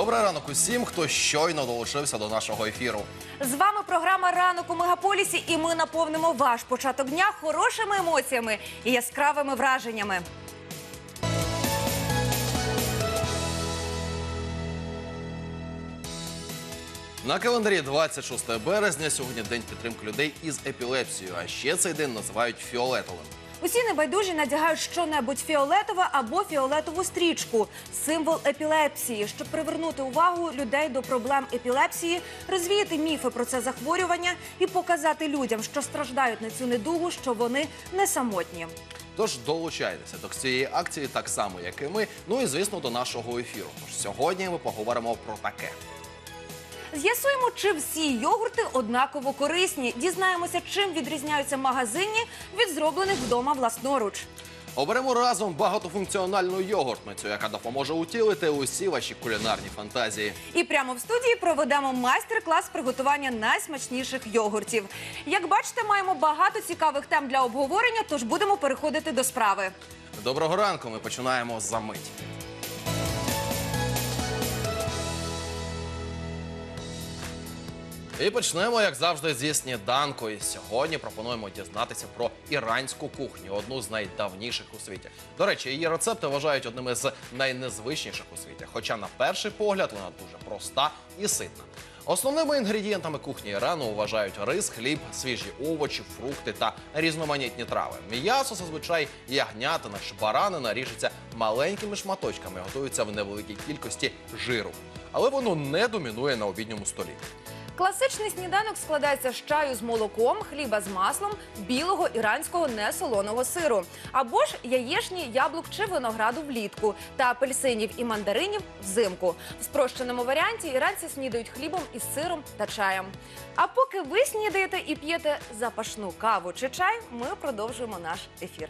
Добрий ранок усім, хто щойно долучився до нашого ефіру. З вами програма «Ранок у Мегаполісі» і ми наповнимо ваш початок дня хорошими емоціями і яскравими враженнями. На календарі 26 березня сьогодні День підтримки людей із епілепсією, а ще цей день називають фіолетовим. Усі небайдужі надягають щонебудь фіолетове або фіолетову стрічку – символ епілепсії, щоб привернути увагу людей до проблем епілепсії, розвіяти міфи про це захворювання і показати людям, що страждають на цю недугу, що вони не самотні. Тож долучайтеся до цієї акції так само, як і ми, ну і, звісно, до нашого ефіру. Тож сьогодні ми поговоримо про таке. З'ясуємо, чи всі йогурти однаково корисні. Дізнаємося, чим відрізняються магазинні від зроблених вдома власноруч. Оберемо разом багатофункціональну йогуртницю, яка допоможе утілити усі ваші кулінарні фантазії. І прямо в студії проведемо майстер-клас приготування найсмачніших йогуртів. Як бачите, маємо багато цікавих тем для обговорення, тож будемо переходити до справи. Доброго ранку, ми починаємо за мить. І почнемо, як завжди, зі сніданку. І сьогодні пропонуємо дізнатися про іранську кухню, одну з найдавніших у світі. До речі, її рецепти вважають одними з найнезвичніших у світі, хоча на перший погляд вона дуже проста і ситна. Основними інгредієнтами кухні Ірану вважають рис, хліб, свіжі овочі, фрукти та різноманітні трави. М'ясо, зазвичай ягнятина чи баранина, ріжеться маленькими шматочками, готується в невеликій кількості жиру. Але воно не домінує на обідньому столі. Класичний сніданок складається з чаю з молоком, хліба з маслом, білого іранського несолоного сиру, або ж яєчні, яблук чи винограду влітку та апельсинів і мандаринів взимку. В спрощеному варіанті іранці снідають хлібом із сиром та чаєм. А поки ви снідаєте і п'єте запашну каву чи чай, ми продовжуємо наш ефір.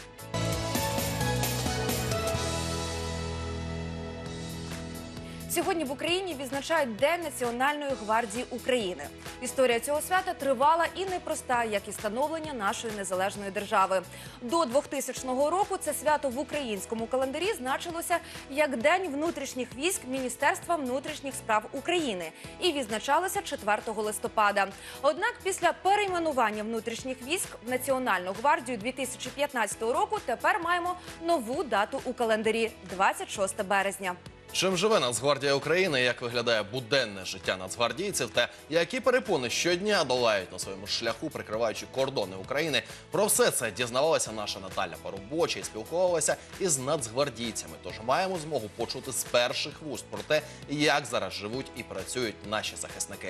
Сьогодні в Україні відзначають День Національної гвардії України. Історія цього свята тривала і непроста, як і становлення нашої незалежної держави. До 2000 року це свято в українському календарі значилося як День внутрішніх військ Міністерства внутрішніх справ України і відзначалося 4 листопада. Однак після перейменування внутрішніх військ в Національну гвардію 2015 року тепер маємо нову дату у календарі – 26 березня. Чим живе Нацгвардія України, як виглядає буденне життя нацгвардійців та які перепони щодня долають на своєму шляху, прикриваючи кордони України. Про все це дізнавалася наша Наталя Поробоча і спілкувалася із нацгвардійцями. Тож маємо змогу почути з перших вуст про те, як зараз живуть і працюють наші захисники.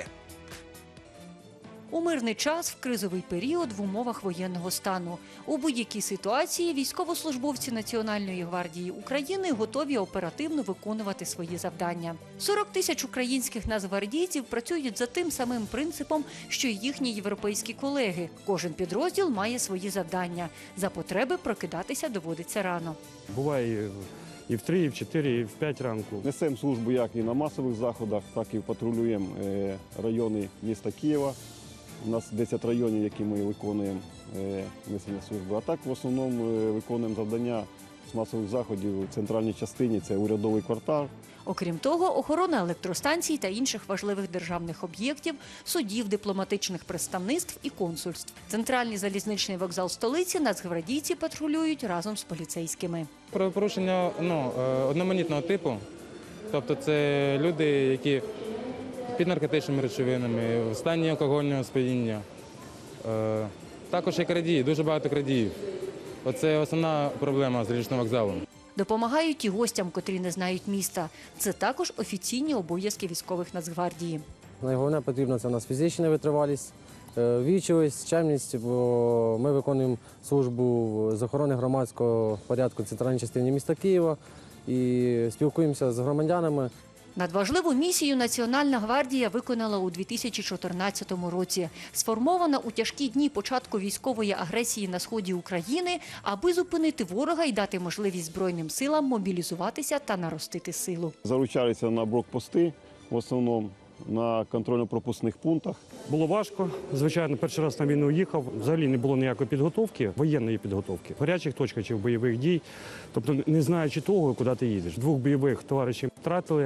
У мирний час, в кризовий період, в умовах воєнного стану. У будь-якій ситуації військовослужбовці Національної гвардії України готові оперативно виконувати свої завдання. 40 тисяч українських нацгвардійців працюють за тим самим принципом, що й їхні європейські колеги. Кожен підрозділ має свої завдання. За потреби прокидатися доводиться рано. Буває і в 3, і в 4, і в 5 ранку. Несемо службу як і на масових заходах, так і патрулюємо райони міста Києва. У нас 10 районів, які ми виконуємо несення служби. А так в основному виконуємо завдання з масових заходів у центральній частині, це урядовий квартал. Окрім того, охорона електростанцій та інших важливих державних об'єктів, судів, дипломатичних представництв і консульств. Центральний залізничний вокзал столиці нацгвардійці патрулюють разом з поліцейськими. Правопорушення одноманітного типу, тобто це люди, які під наркотичними речовинами, в стані алкогольного сп'яніння. Також є крадії, дуже багато крадіїв. Оце основна проблема залізничного вокзалу. Допомагають і гостям, котрі не знають міста. Це також офіційні обов'язки військових Нацгвардії. Найголовніше потрібно – це у нас фізична витривалість, вічливість, чемність, бо ми виконуємо службу з охорони громадського порядку в центральній частині міста Києва і спілкуємося з громадянами. Надважливу місію Національна гвардія виконала у 2014 році. Сформована у тяжкі дні початку військової агресії на сході України, аби зупинити ворога і дати можливість Збройним силам мобілізуватися та наростити силу. Залучалися на блокпости, в основному на контрольно-пропускних пунктах. Було важко. Звичайно, перший раз на війну їхав. Взагалі не було ніякої підготовки, воєнної підготовки. В гарячих точках чи в бойових дій. Тобто, не знаючи того, куди ти їдеш. 2 бойових товаришів втратили.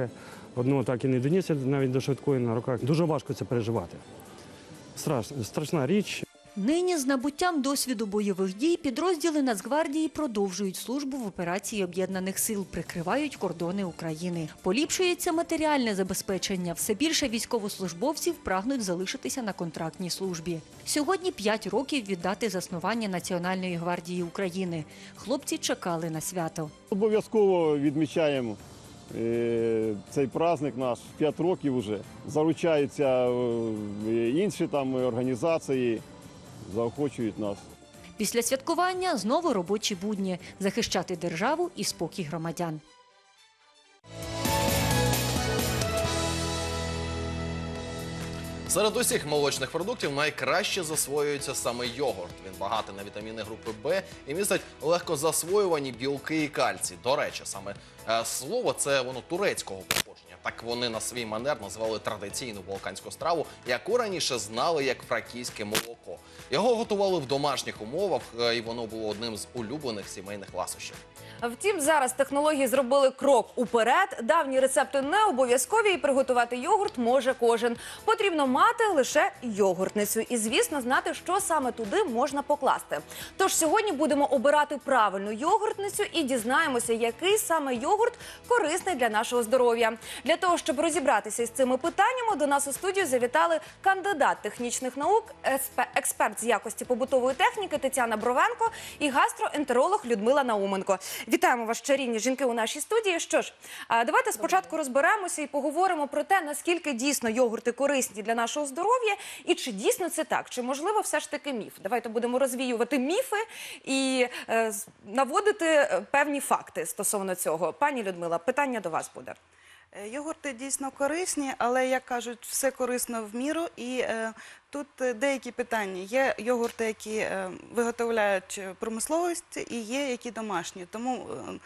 Одного так і не доніс навіть до швидкої на руках. Дуже важко це переживати. Страшна річ. Нині з набуттям досвіду бойових дій підрозділи Нацгвардії продовжують службу в операції Об'єднаних сил, прикривають кордони України. Поліпшується матеріальне забезпечення. Все більше військовослужбовців прагнуть залишитися на контрактній службі. Сьогодні 5 років від дати заснування Національної гвардії України. Хлопці чекали на свято. Обов'язково відмічаємо цей праздник наш 5 років вже. Заручаються інші там організації, заохочують нас. Після святкування знову робочі будні – захищати державу і спокій громадян. Серед усіх молочних продуктів найкраще засвоюється саме йогурт. Він багатий на вітаміни групи Б і містить легко засвоювані білки і кальцій. До речі, саме слово це воно турецького походження. Так вони на свій манер назвали традиційну балканську страву, яку раніше знали як фракійське молоко. Його готували в домашніх умовах, і воно було одним з улюблених сімейних ласощів. Втім, зараз технології зробили крок уперед. Давні рецепти не обов'язкові і приготувати йогурт може кожен. Потрібно мати лише йогуртницю і, звісно, знати, що саме туди можна покласти. Тож сьогодні будемо обирати правильну йогуртницю і дізнаємося, який саме йогурт корисний для нашого здоров'я. Для того, щоб розібратися із цими питаннями, до нас у студію завітали кандидат технічних наук, експерт з якості побутової техніки Тетяна Бровенко і гастроентеролог Людмила Науменко. Вітаємо вас, чарівні жінки, у нашій студії. Що ж, давайте спочатку розберемося і поговоримо про те, наскільки дійсно йогурти корисні для нашого здоров'я і чи дійсно це так, чи можливо все ж таки міф. Давайте будемо розвіювати міфи і наводити певні факти стосовно цього. Пані Людмила, питання до вас буде. Йогурти дійсно корисні, але, як кажуть, все корисно в міру. І тут деякі питання. Є йогурти, які виготовляють промисловості, і є які домашні. Тому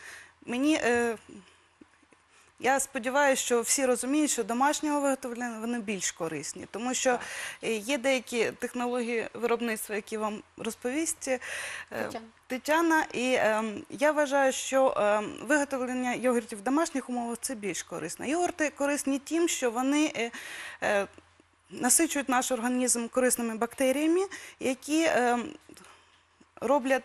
я сподіваюся, що всі розуміють, що домашнього виготовлення вони більш корисні. Тому що є деякі технології виробництва, які вам розповість Тетяна. І я вважаю, що виготовлення йогуртів в домашніх умовах – це більш корисно. Йогурти корисні тим, що вони насичують наш організм корисними бактеріями, які роблять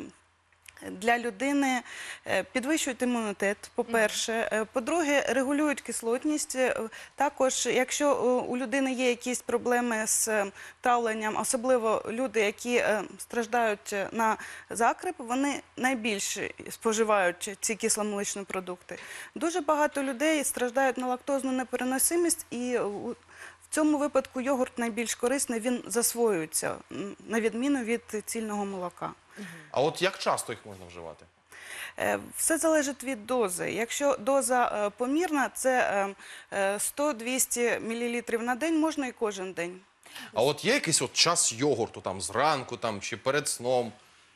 для людини, підвищують імунітет, по-перше. По-друге, регулюють кислотність. Також, якщо у людини є якісь проблеми з травленням, особливо люди, які страждають на закрип, вони найбільше споживають ці кисломолочні продукти. Дуже багато людей страждають на лактозну непереносимість, і в цьому випадку йогурт найбільш корисний, він засвоюється, на відміну від цільного молока. А от як часто їх можна вживати? Все залежить від дози. Якщо доза помірна, це 100-200 мл на день, можна і кожен день. А от є якийсь час йогурту, там зранку чи перед сном?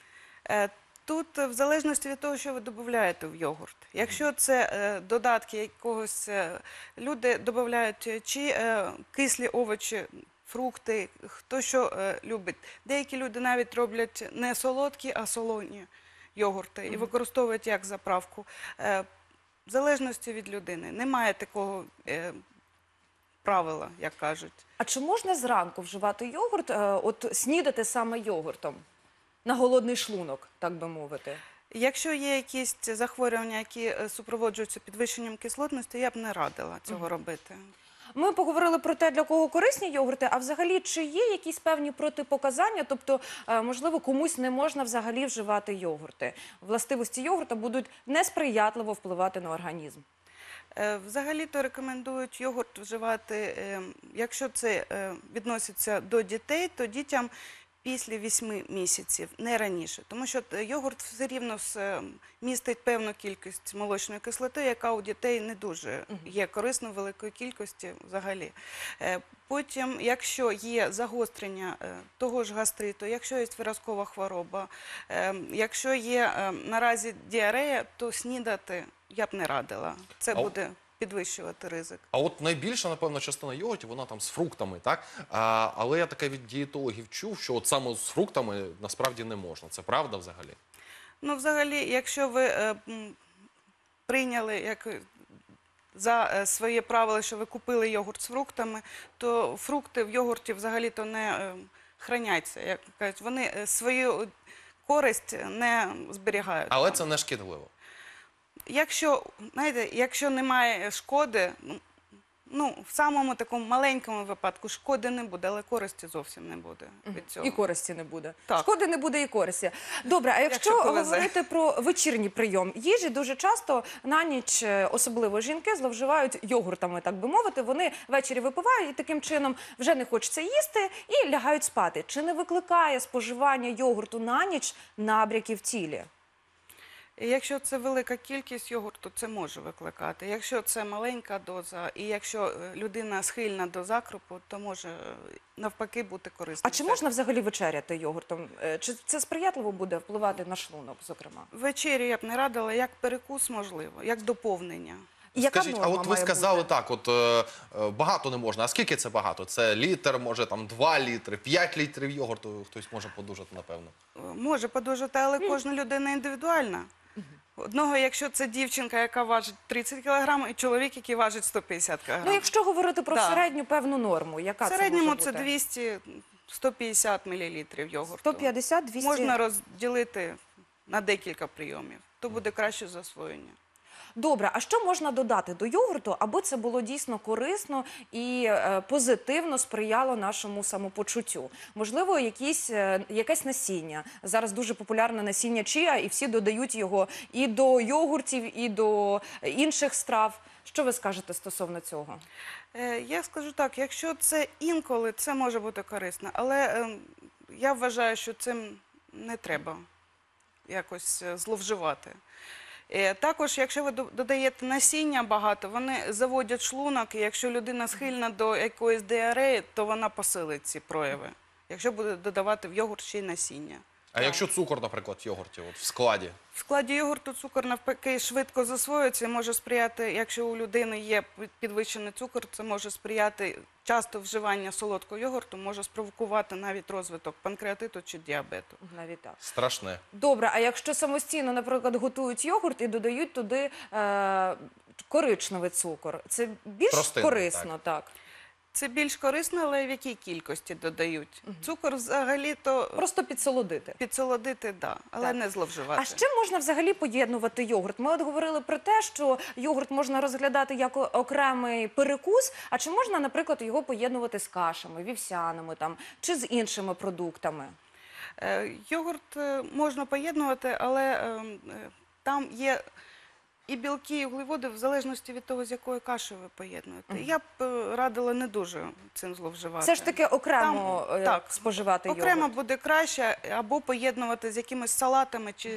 Тут в залежності від того, що ви додаєте в йогурт. Якщо це додатки якогось, люди додають чи кислі овочі, фрукти, хто що любить. Деякі люди навіть роблять не солодкі, а солоні йогурти і використовують як заправку. В залежності від людини. Немає такого правила, як кажуть. А чи можна зранку вживати йогурт, от снідати саме йогуртом? На голодний шлунок, так би мовити. Якщо є якісь захворювання, які супроводжуються підвищенням кислотності, я б не радила цього робити. Ми поговорили про те, для кого корисні йогурти, а взагалі чи є якісь певні протипоказання, тобто, можливо, комусь не можна взагалі вживати йогурти? Властивості йогурта будуть несприятливо впливати на організм. Взагалі-то рекомендують йогурт вживати, якщо це відноситься до дітей, то дітям після 8 місяців, не раніше. Тому що йогурт все рівно містить певну кількість молочної кислоти, яка у дітей не дуже є корисна в великої кількості взагалі. Потім, якщо є загострення того ж гастриту, якщо є виразкова хвороба, якщо є наразі діарея, то снідати я б не радила. Це буде підвищувати ризик. А от найбільша, напевно, частина йогуртів, вона там з фруктами, так? Але я таке від дієтологів чув, що от саме з фруктами насправді не можна. Це правда взагалі? Ну, взагалі, якщо ви прийняли за своє правило, що ви купили йогурт з фруктами, то фрукти в йогурті взагалі-то не храняться. Як кажуть, вони свою користь не зберігають. Але це не шкідливо. Якщо, знаєте, якщо немає шкоди, ну, в самому такому маленькому випадку шкоди не буде, але користі зовсім не буде від цього. І користі не буде. Так. Шкоди не буде і користі. Добре, а якщо Якщо повезе. говорити про вечірній прийом їжі, дуже часто на ніч, особливо жінки, зловживають йогуртами, так би мовити. Вони ввечері випивають і таким чином вже не хочеться їсти і лягають спати. Чи не викликає споживання йогурту на ніч набряки в тілі? І якщо це велика кількість йогурту, це може викликати. Якщо це маленька доза, і якщо людина схильна до закрупу, то може навпаки бути корисним. А чи можна взагалі вечеряти йогуртом? Чи це сприятливо буде впливати на шлунок, зокрема? Вечерю я б не радила, як перекус можливо, як доповнення. І яка Скажіть, а норма от ви має сказали бути? так, багато не можна. А скільки це багато? Це літр, може там 2 літри, 5 літрів йогурту хтось може подужати, напевно. Може подужати, але кожна людина індивідуальна. Одного, якщо це дівчинка, яка важить 30 кг, і чоловік, який важить 150 кг. Ну, якщо говорити про Да. середню певну норму, яка В це середньому може це бути? 200-150 мл йогурту. 150-200? Можна розділити на декілька прийомів, то буде краще засвоєння. Добре, а що можна додати до йогурту, аби це було дійсно корисно і позитивно сприяло нашому самопочуттю? Можливо, якесь насіння. Зараз дуже популярне насіння чия, і всі додають його і до йогуртів, і до інших страв. Що ви скажете стосовно цього? Я скажу так, якщо це інколи, це може бути корисно, але я вважаю, що цим не треба якось зловживати. Також, якщо ви додаєте насіння багато, вони заводять шлунок, і якщо людина схильна до якоїсь діареї, то вона посилить ці прояви, якщо буде додавати в йогурт ще й насіння. А якщо цукор, наприклад, в йогурті, в складі? В складі йогурту цукор навпаки швидко засвоюється і може сприяти, якщо у людини є підвищений цукор, це може сприяти, часто вживання солодкого йогурту може спровокувати навіть розвиток панкреатиту чи діабету. Навіть так. Страшне. Добре, а якщо самостійно, наприклад, готують йогурт і додають туди коричневий цукор, це більш Тростинний, корисно, так? Це більш корисно, але в якій кількості додають? Цукор взагалі-то Просто підсолодити. підсолодити, да, але Так. не зловживати. А з чим можна взагалі поєднувати йогурт? Ми от говорили про те, що йогурт можна розглядати як окремий перекус, а чи можна, наприклад, його поєднувати з кашами, вівсяними там, чи з іншими продуктами? Йогурт можна поєднувати, але там є і білки, і вуглеводи в залежності від того, з якою кашею ви поєднуєте. Я б радила не дуже цим зловживати. Все ж таки окремо так, споживати окремо йогурт. буде краще, або поєднувати з якимись салатами, чи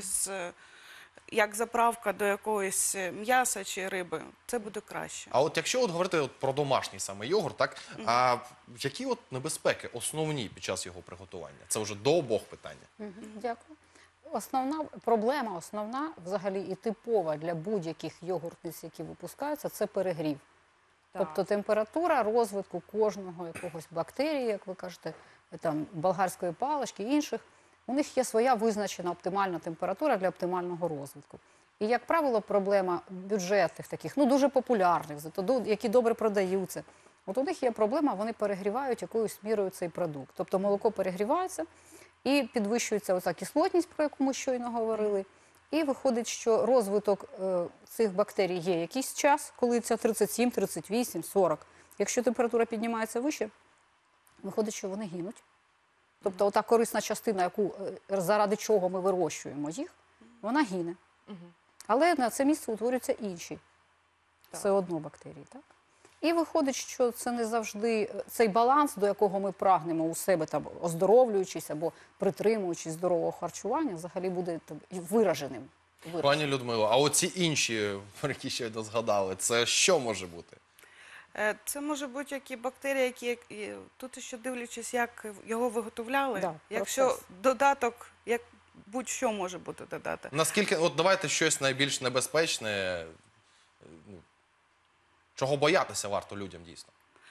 як заправка до якогось м'яса чи риби. Це буде краще. А от якщо говорити про домашній саме йогурт, так, а які от небезпеки основні під час його приготування? Це вже до обох питання. Дякую. Основна проблема, взагалі і типова для будь-яких йогуртниць, які випускаються, це перегрів. Так. Тобто температура розвитку кожного якогось бактерії, як ви кажете, там, болгарської палички і інших, у них є своя визначена оптимальна температура для оптимального розвитку. І, як правило, проблема бюджетних таких, ну дуже популярних, які добре продаються. От у них є проблема, вони перегрівають якоюсь мірою цей продукт. Тобто молоко перегрівається, і підвищується оця кислотність, про яку ми щойно говорили. І виходить, що розвиток цих бактерій є якийсь час, коли це 37, 38, 40. Якщо температура піднімається вище, виходить, що вони гинуть. Тобто ота корисна частина, заради чого ми вирощуємо їх, вона гине. Але на це місце утворюються інші. Все одно бактерії, так? І виходить, що це не завжди цей баланс, до якого ми прагнемо у себе, там, оздоровлюючись або притримуючись здорового харчування, взагалі буде вираженим. Пані Людмило, а оці інші, про які щойно згадали, це що може бути? Це може бути які бактерії, які тут ще дивлячись, як його виготовляли. Да, якщо процес. додаток, як будь-що може бути додати. Наскільки, от давайте щось найбільш небезпечне, чого боятися варто людям дійсно?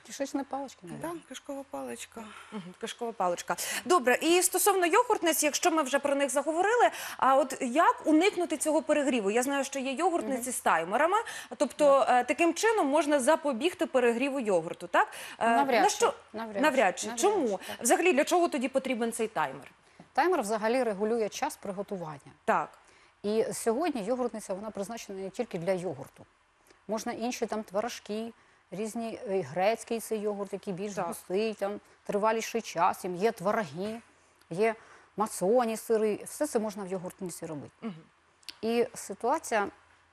Кишечні палички, мабуть. Так, кишкова паличка. Кишкова паличка. Добре, і стосовно йогуртниць, якщо ми вже про них заговорили, а от як уникнути цього перегріву? Я знаю, що є йогуртниці з таймерами, тобто таким чином можна запобігти перегріву йогурту, так? Навряд чи. Навряд чи. Чому? Так. Взагалі, для чого тоді потрібен цей таймер? Таймер взагалі регулює час приготування. Так. І сьогодні йогуртниця, вона призначена не тільки для йогурту. Можна інші там творожки, різні грецький цей йогурт, який більш густий, там триваліший час, є твороги, є мацоні сири. Все це можна в йогуртниці робити. І ситуація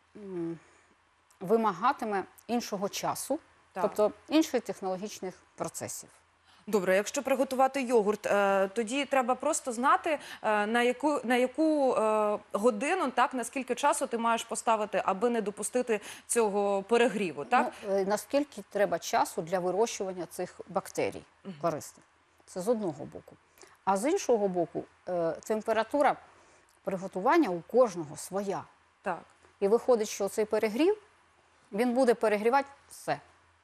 вимагатиме іншого часу, тобто інших технологічних процесів. Добре, якщо приготувати йогурт, тоді треба просто знати, на яку годину, так, на скільки часу ти маєш поставити, аби не допустити цього перегріву, так? Ну, наскільки треба часу для вирощування цих бактерій корисних. Це з одного боку. А з іншого боку, температура приготування у кожного своя. Так. І виходить, що цей перегрів, він буде перегрівати все.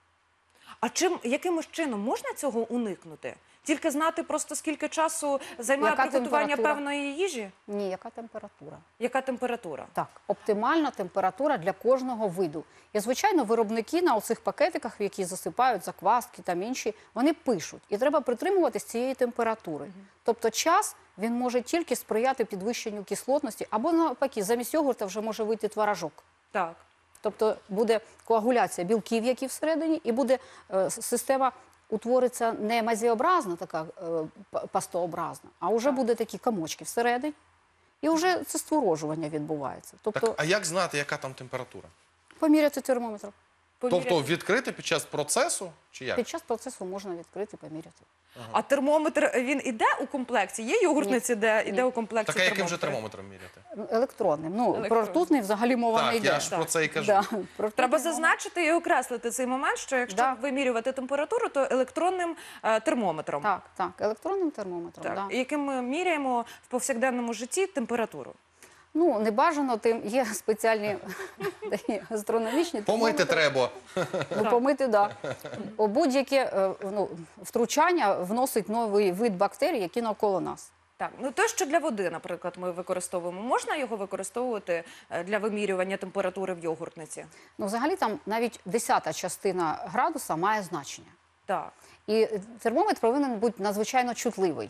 А якимось чином можна цього уникнути? Тільки знати просто скільки часу займає приготування певної їжі? Ні, яка температура. Яка температура? Так, оптимальна температура для кожного виду. І, звичайно, виробники на оцих пакетиках, в які засипають закваски там інші, вони пишуть. І треба притримуватись цієї температури. Тобто час, він може тільки сприяти підвищенню кислотності, або навпаки, замість йогурта вже може вийти творожок. Так. Тобто буде коагуляція білків, які всередині, і буде система утвориться не мазеобразна, така пастообразна, а вже буде такі комочки всередині. І вже це створожування відбувається. Тобто, Так, а як знати, яка там температура? поміряти термометром. Тобто відкрити під час процесу, чи як? Під час процесу можна відкрити, поміряти. А термометр, він іде у комплекті? Є йогуртниці, де іде у комплекті Так, а яким термометр? же термометром міряти? Електронним. Ну, про ртутний взагалі мова не Так, йде. я ж про це і кажу. Да, про ртутний Треба мова. зазначити і окреслити цей момент, що якщо вимірювати температуру, то електронним термометром. Так, електронним термометром. Так. Да. Яким ми міряємо в повсякденному житті температуру. Ну, не бажано, тим є спеціальні такі астрономічні Помити термометри. треба. Ну, помити, так. Да. Будь-яке втручання вносить новий вид бактерій, які навколо нас. Так, ну те, що для води, наприклад, ми використовуємо, можна його використовувати для вимірювання температури в йогуртниці? Ну, взагалі там навіть 10-та частина градуса має значення. Так. І термометр повинен бути надзвичайно чутливий.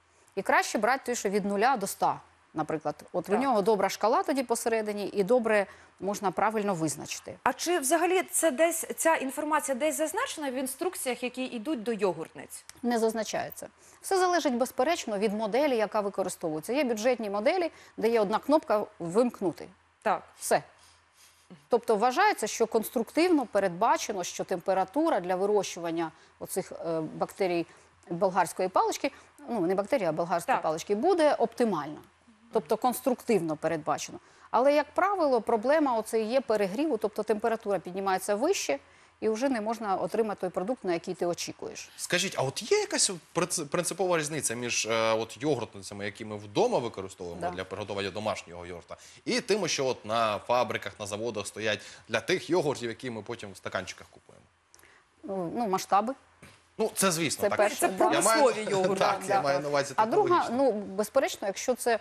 І краще брати той, що від 0 до 100. Наприклад, от у нього добра шкала тоді посередині, і добре можна правильно визначити. А чи взагалі ця інформація десь зазначена в інструкціях, які йдуть до йогуртниць? Не зазначається. Все залежить, безперечно, від моделі, яка використовується. Є бюджетні моделі, де є одна кнопка «Вимкнути». Так. Все. Тобто вважається, що конструктивно передбачено, що температура для вирощування оцих бактерій болгарської палички, ну не бактерії, а болгарської палички, буде оптимальна. Тобто конструктивно передбачено. Але, як правило, проблема оце є перегріву, тобто температура піднімається вище, і вже не можна отримати той продукт, на який ти очікуєш. Скажіть, а от є якась принципова різниця між йогуртницями, які ми вдома використовуємо для приготування домашнього йогурта, і тими, що от на фабриках, на заводах стоять для тих йогуртів, які ми потім в стаканчиках купуємо? Ну, масштаби. Ну, це звісно. Це так. перше, Це промислові йогурти. Так, я маю на увазі А друга, технологічно. ну, безперечно, якщо це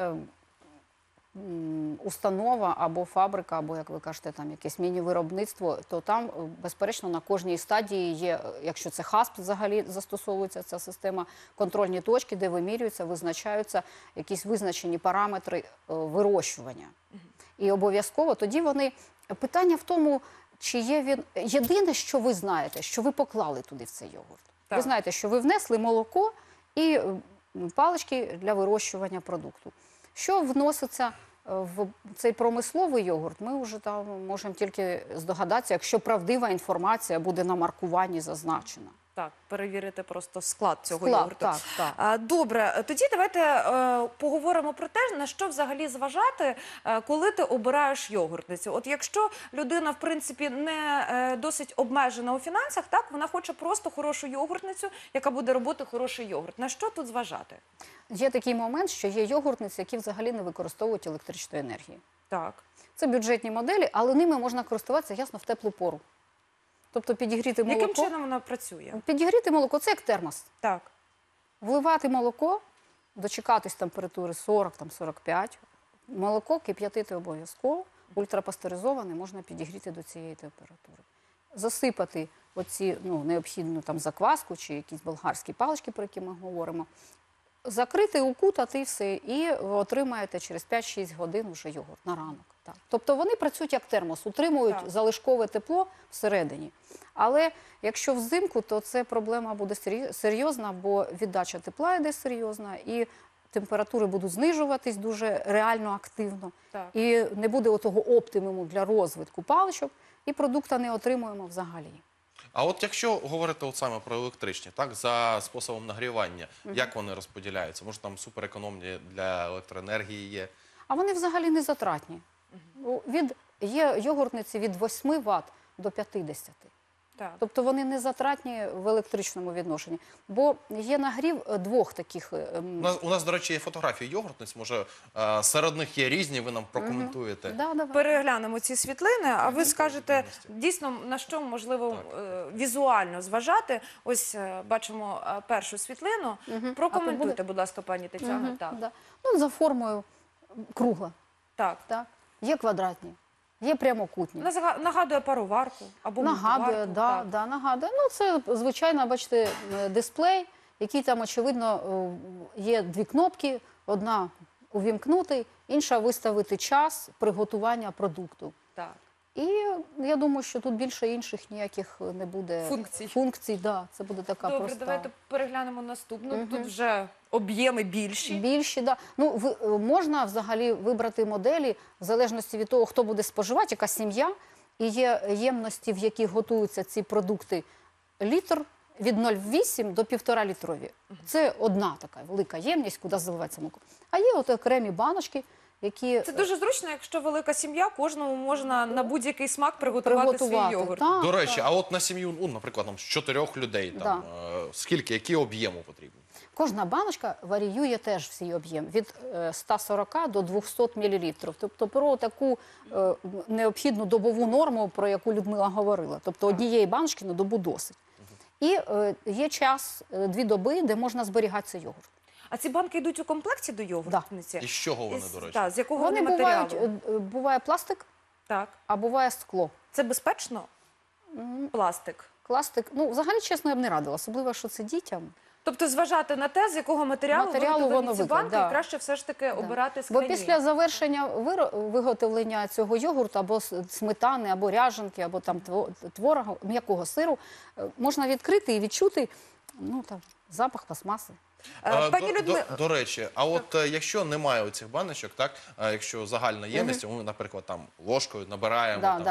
установа або фабрика, або, як ви кажете, там якесь міні-виробництво, то там, безперечно, на кожній стадії є, якщо це хасп взагалі застосовується ця система, контрольні точки, де вимірюються, визначаються якісь визначені параметри вирощування. І обов'язково тоді вони... Питання в тому, чи є він... Єдине, що ви знаєте, що ви поклали туди в цей йогурт. Так. Ви знаєте, що ви внесли молоко і палички для вирощування продукту. Що вноситься в цей промисловий йогурт, ми вже там можемо тільки здогадатися, якщо правдива інформація буде на маркуванні зазначена. Так, перевірити просто склад цього Склад, йогурту. так. Добре, тоді давайте поговоримо про те, на що взагалі зважати, коли ти обираєш йогуртницю. От якщо людина, в принципі, не досить обмежена у фінансах, так, вона хоче просто хорошу йогуртницю, яка буде робити хороший йогурт. На що тут зважати? Є такий момент, що є йогуртниці, які взагалі не використовують електричної енергії. Так. Це бюджетні моделі, але ними можна користуватися, ясно, в теплу пору. Тобто підігріти молоко. Яким чином вона працює? Підігріти молоко – це як термос. Так. Вливати молоко, дочекатись температури 40-45, молоко кип'ятити обов'язково, ультрапастеризоване можна підігріти до цієї температури. Засипати оці необхідну закваску чи якісь болгарські палички, про які ми говоримо, закрити, укутати і все, і ви отримаєте через 5-6 годин вже йогурт на ранок. Так. Тобто вони працюють як термос, утримують залишкове тепло всередині. Але якщо взимку, то це проблема буде серйозна, бо віддача тепла йде серйозна, і температури будуть знижуватись дуже реально активно. Так. І не буде отого оптимуму для розвитку паличок, і продукту не отримуємо взагалі. А от якщо говорити от саме про електричні, так, за способом нагрівання, як вони розподіляються? Може там суперекономні для електроенергії є? А вони взагалі не затратні. Є йогуртниці від 8 Вт до 50. Так. Тобто вони не затратні в електричному відношенні. Бо є нагрів двох таких. У нас, до речі, є фотографії йогуртниць, може серед них є різні, ви нам прокоментуєте. Да, давай. Переглянемо ці світлини, а ви скажете, дійсно, на що можливо візуально зважати. Ось бачимо першу світлину. Прокоментуйте, будь ласка, пані Тетяно. Так. Да. Ну, за формою кругла. Так. Так. Є квадратні, є прямокутні. Нагадує пароварку або Нагадує, мультиварку. да, нагадує. Ну, це, звичайно, бачите, дисплей, який там, очевидно, є дві кнопки. Одна увімкнути, інша виставити час приготування продукту. Так. І я думаю, що тут більше інших ніяких не буде функцій. Да, це буде така Добре, проста. давайте переглянемо наступну. Тут вже об'єми більші. Більші, да. Ну, можна взагалі вибрати моделі в залежності від того, хто буде споживати, яка сім'я. І є ємності, в яких готуються ці продукти, літр від 0,8 до 1,5 літрові. Це одна така велика ємність, куди заливається молоко. А є от окремі баночки, які... Це дуже зручно, якщо велика сім'я, кожному можна на будь-який смак приготувати свій йогурт. Так, До речі, а от на сім'ю, наприклад, з 4 людей, які об'єму потрібні? Кожна баночка варіює теж свій об'єм від 140 до 200 мл. Тобто про таку необхідну добову норму, про яку Людмила говорила. Тобто однієї баночки на добу досить. І є час, 2 доби, де можна зберігати цей йогурт. А ці банки йдуть у комплекті до йогуртниці? І з чого вони, до речі? Так, з якого Вони матеріалу? буває пластик, Так. а буває скло. Це безпечно? Пластик. Пластик, ну, взагалі, чесно, я б не радила, особливо, що це дітям. Тобто зважати на те, з якого матеріалу виготовлені ці банки, да. і краще все ж таки обирати скляні. Бо після завершення виготовлення цього йогурту, або сметани, або ряженки, або там творогу, м'якого сиру, можна відкрити і відчути запах пластмаси. Пані Людмила... До речі, а от якщо немає оцих баночок, так, якщо загальна ємність, ми, наприклад, там ложкою набираємо,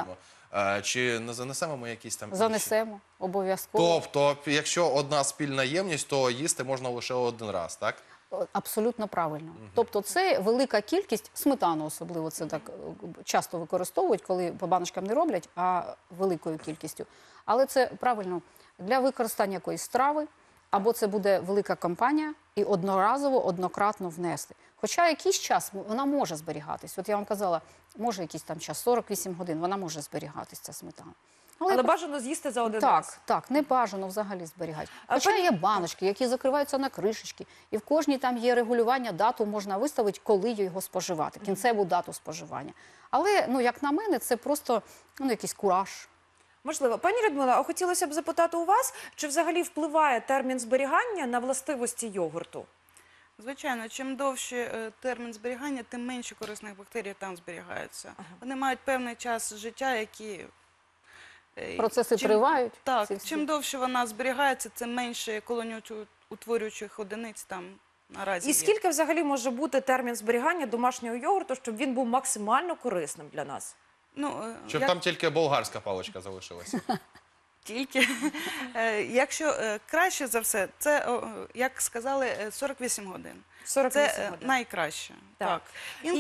чи не занесемо ми якісь там інші? Занесемо, обов'язково. Тобто, якщо одна спільна ємність, то їсти можна лише один раз, так? Абсолютно правильно. Тобто це велика кількість, сметану особливо, це так часто використовують, коли по баночкам не роблять, а великою кількістю. Але це правильно для використання якоїсь страви, або це буде велика компанія і одноразово, однократно внести. Хоча якийсь час вона може зберігатись. От я вам казала, може якийсь там час, 48 годин, вона може зберігатись, ця сметана. Але бажано з'їсти за один раз. Так, не бажано взагалі зберігати. Хоча є баночки, які закриваються на кришечки, і в кожній там є регулювання, дату можна виставити, коли його споживати, кінцеву дату споживання. Але, як на мене, це просто якийсь кураж. Можливо. Пані Людмила, а хотілося б запитати у вас, чи взагалі впливає термін зберігання на властивості йогурту? Звичайно, чим довше термін зберігання, тим менше корисних бактерій там зберігаються. Вони мають певний час життя, які... Процеси тривають. Так, чим довше вона зберігається, тим менше колоніутворюючих одиниць там наразі є. І скільки взагалі може бути термін зберігання домашнього йогурту, щоб він був максимально корисним для нас? Щоб там тільки болгарська паличка залишилася. Тільки. Якщо краще за все, це, як сказали, 48 годин. 48 це годин. найкраще. Так.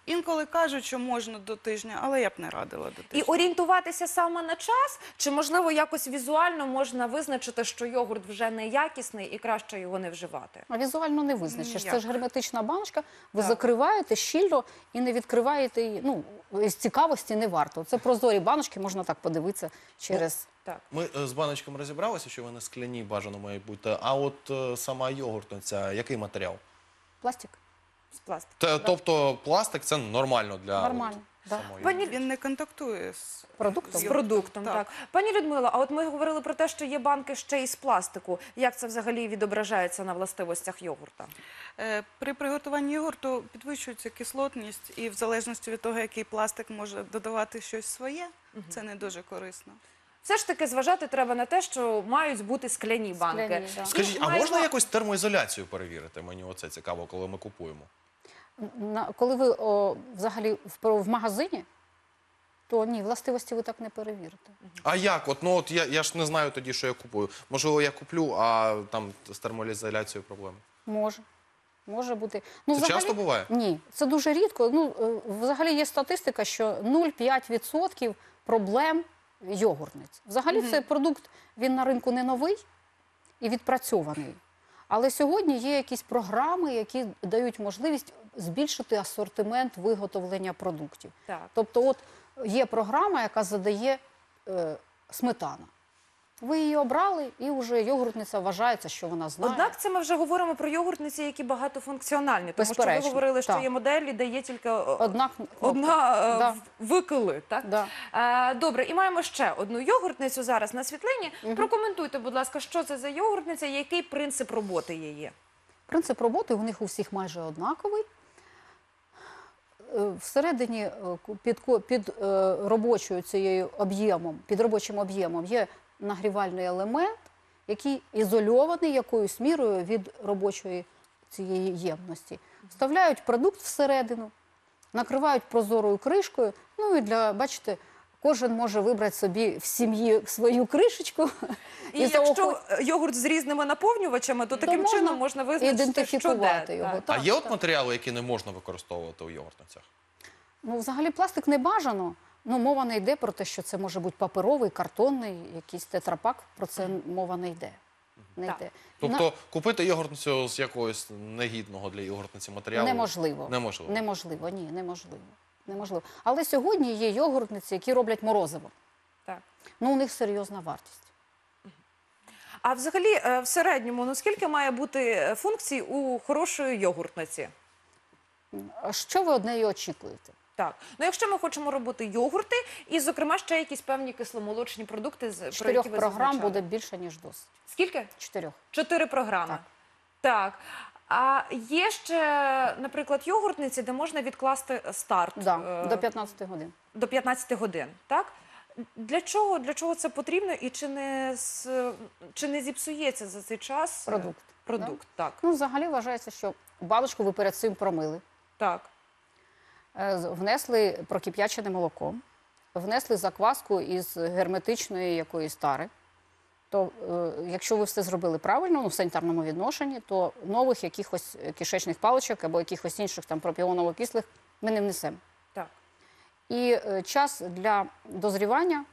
Інколи кажуть, що можна до тижня, але я б не радила до І тижня. орієнтуватися саме на час, чи, можливо, якось візуально можна визначити, що йогурт вже неякісний і краще його не вживати? А візуально не визначиш. Ніяк. Це ж герметична баночка, ви Так. закриваєте щільно і не відкриваєте її. Ну, з цікавості не варто. Це прозорі баночки, можна так подивитися через... Так. Ми з баночками розібралися, що вони скляні бажано мають бути. А от сама йогуртниця, який матеріал? Пластик. З пластику. Тобто пластик це нормально для Нормально, да. самої. Пані Він не контактує з Продуктом. З продуктом, так. Так. Пані Людмила, а от ми говорили про те, що є банки ще із пластику. Як це взагалі відображається на властивостях йогурта? При приготуванні йогурту підвищується кислотність, і в залежності від того, який пластик може додавати щось своє, це не дуже корисно. Все ж таки зважати треба на те, що мають бути скляні банки. Скляні, да. Скажіть, І а маємо- можна якось термоізоляцію перевірити? Мені оце цікаво, коли ми купуємо. Коли ви взагалі в магазині, то ні, властивості ви так не перевірите. А як? От я ж не знаю тоді, що я купую. Можливо, я куплю, а там з термоізоляцією проблеми. Може бути. Це часто буває? Ні, це дуже рідко. Взагалі є статистика, що 0,5% проблем йогуртниць. Взагалі цей продукт, він на ринку не новий і відпрацьований. Але сьогодні є якісь програми, які дають можливість збільшити асортимент виготовлення продуктів. Так. Тобто от є програма, яка задає сметана. Ви її обрали, і вже йогуртниця вважається, що вона знає. Однак це ми вже говоримо про йогуртниці, які багатофункціональні. Тому що ви Безперечно, говорили, що так. є моделі, де є тільки Одна одна викили. Так? Да. Добре, і маємо ще одну йогуртницю зараз на світлині. Прокоментуйте, будь ласка, що це за йогуртниця, який принцип роботи її? Принцип роботи у них у всіх майже однаковий. Всередині під робочим об'ємом є нагрівальний елемент, який ізольований якоюсь мірою від робочої цієї ємності. Вставляють продукт всередину, накривають прозорою кришкою. Ну і бачите, кожен може вибрати собі в сім'ї свою кришечку. І якщо йогурт з різними наповнювачами, то таким чином можна визначити, що де. ідентифікувати його. Так. А Так, є так. от матеріали, які не можна використовувати у йогуртницях? Ну, взагалі пластик не бажано. Ну, мова не йде про те, що це може бути паперовий, картонний, якийсь тетрапак. Про це мова не йде. Так. Тобто купити йогуртницю з якогось негідного для йогуртниці матеріалу? Неможливо. Неможливо. Неможливо, ні, неможливо. Але сьогодні є йогуртниці, які роблять морозиво. Так. Ну, у них серйозна вартість. А взагалі, в середньому, ну скільки має бути функцій у хорошої йогуртниці? А що ви від неї очікуєте? Так. Ну, якщо ми хочемо робити йогурти, і, зокрема, ще якісь певні кисломолочні продукти, про 4 які ви програм зазначали. буде більше, ніж досить. Скільки? 4. 4 програми. Так. А є ще, наприклад, йогуртниці, де можна відкласти старт Да, до 15 годин. до 15 годин, так? Для чого це потрібно і чи не зіпсується за цей час Продукт. Продукт, так. Ну, взагалі вважається, що баночку ви перед цим промили. Так. Внесли прокип'ячене молоко, внесли закваску із герметичної якоїсь тари. То, якщо ви все зробили правильно, в санітарному відношенні, то нових якихось кишечних паличок або якихось інших там пропіоново-кислих ми не внесемо. Так. І час для дозрівання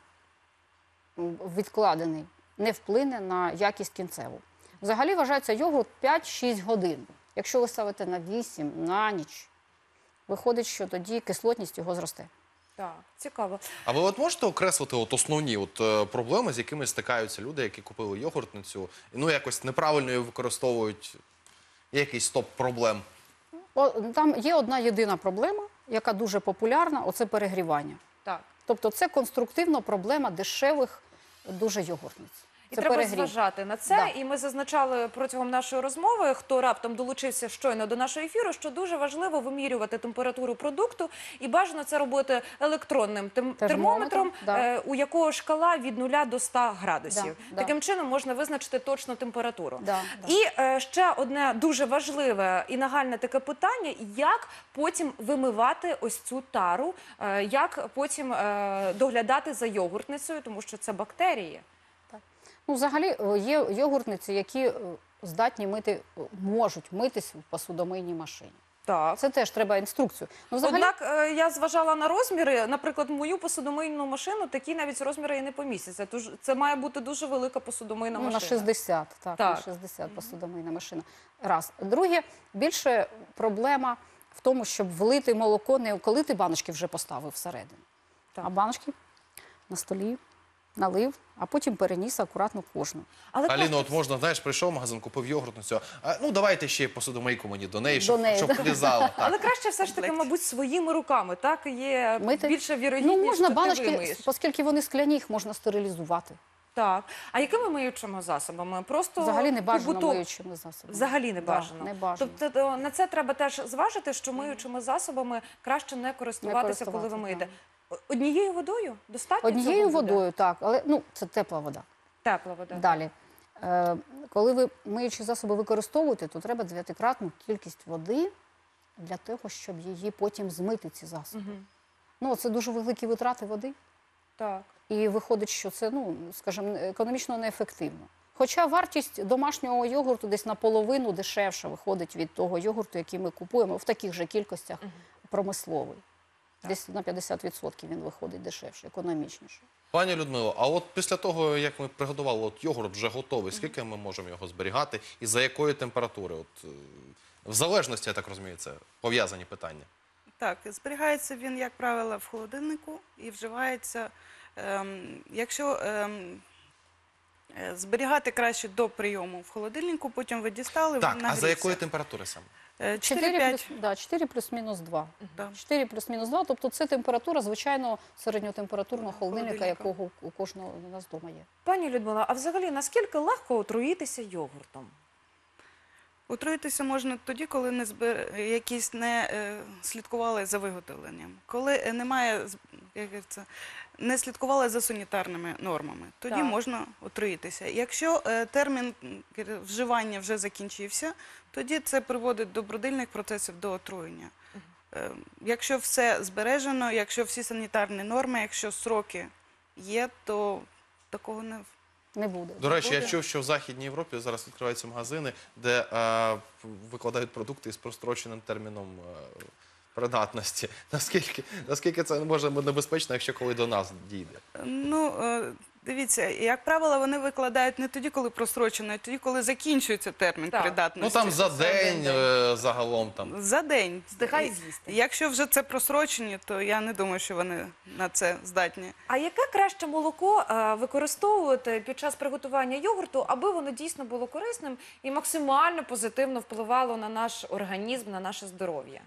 відкладений, не вплине на якість кінцеву. Взагалі вважається йогурт 5-6 годин. Якщо ви ставите на 8, на ніч, виходить, що тоді кислотність його зросте. Так, цікаво. А ви от можете окреслити основні проблеми, з якими стикаються люди, які купили йогуртницю, і якось неправильно її використовують? Є якийсь топ-проблем? Там є одна єдина проблема, яка дуже популярна, оце перегрівання. Так. Тобто це конструктивна проблема дешевих дуже йогуртниць. І Це треба перегрів. зважати на це. Да. І ми зазначали протягом нашої розмови, хто раптом долучився щойно до нашого ефіру, що дуже важливо вимірювати температуру продукту. І бажано це робити електронним термометром, да. у якого шкала від 0 до 100 градусів. Да. Таким чином можна визначити точну температуру. Да. І ще одне дуже важливе і нагальне таке питання, як потім вимивати ось цю тару, як потім доглядати за йогуртницею, тому що це бактерії. Ну, взагалі є йогуртниці, які здатні можуть митись в посудомийній машині. Так. Це теж треба інструкцію. Ну, взагалі, Однак я зважала на розміри, наприклад, мою посудомийну машину, такі навіть розміри і не помістяться. Тож це має бути дуже велика посудомийна ну, на машина. 60, так, Так. на 60 посудомийна машина. Раз. Друге, більше проблема в тому, щоб влити молоко, не коли ти баночки вже поставив всередину, Так. а баночки на столі налив, а потім переніс акуратно кожну. Але Аліно, от можна, знаєш, прийшов в магазин, купив йогурт, ну все. Ну, давайте ще посудомийку мені до неї, щоб влізало. Так. Але краще все ж таки, мабуть, своїми руками. Так, є Мити? більша вірогідність, Ну, можна що ти баночки, вимиєш. оскільки вони скляні, їх можна стерилізувати. Так. А якими миючими засобами? Просто Взагалі не бажано побутов- миючими засобами. Взагалі не Да, бажано. не бажано. Тобто на це треба теж зважити, що миючими засобами краще не користуватися, коли ви користуватися, миєте. Однією водою? Достатньо Однією цього буде? водою, так, але ну, це тепла вода. Тепла вода. Далі. Коли ви миючі засоби використовуєте, то треба 9-кратну кількість води для того, щоб її потім змити, ці засоби. Ну, це дуже великі витрати води. Так. І виходить, що це, ну, скажімо, економічно неефективно. Хоча вартість домашнього йогурту десь наполовину дешевша виходить від того йогурту, який ми купуємо в таких же кількостях промисловий. Десь на 50% він виходить дешевше, економічніше. Пані Людмило, а от після того, як ми приготували, от йогурт вже готовий, скільки ми можемо його зберігати і за якої температури? От, в залежності, я так розумію, це пов'язані питання. Так, зберігається він, як правило, в холодильнику і вживається, якщо зберігати краще до прийому в холодильнику, потім ви дістали, Так, він а нагрівся. за якої температури саме? 4-5. 4 плюс-мінус 2. Да. 4 плюс-мінус 2, тобто це температура звичайного середньотемпературного холодильника, Холодильника. якого у кожного у нас вдома є. Пані Людмила, а взагалі наскільки легко отруїтися йогуртом? Отруїтися можна тоді, коли якісь не слідкували за виготовленням. Коли немає, не слідкували за санітарними нормами, тоді Так. можна отруїтися. Якщо термін вживання вже закінчився, тоді це приводить до брудильних процесів, до отруєння. Якщо все збережено, якщо всі санітарні норми, якщо сроки є, то такого Не буде. До речі, я чув, що в Західній Європі зараз відкриваються магазини, де викладають продукти із простроченим терміном придатності. Наскільки це може бути небезпечно, якщо коли до нас дійде? Ну, дивіться, як правило, вони викладають не тоді, коли прострочено, а тоді, коли закінчується термін Так. придатності. Ну там за день загалом там. За день. Здихай з'їсти. Якщо вже це просрочені, то я не думаю, що вони на це здатні. А яке краще молоко використовувати під час приготування йогурту, аби воно дійсно було корисним і максимально позитивно впливало на наш організм, на наше здоров'я?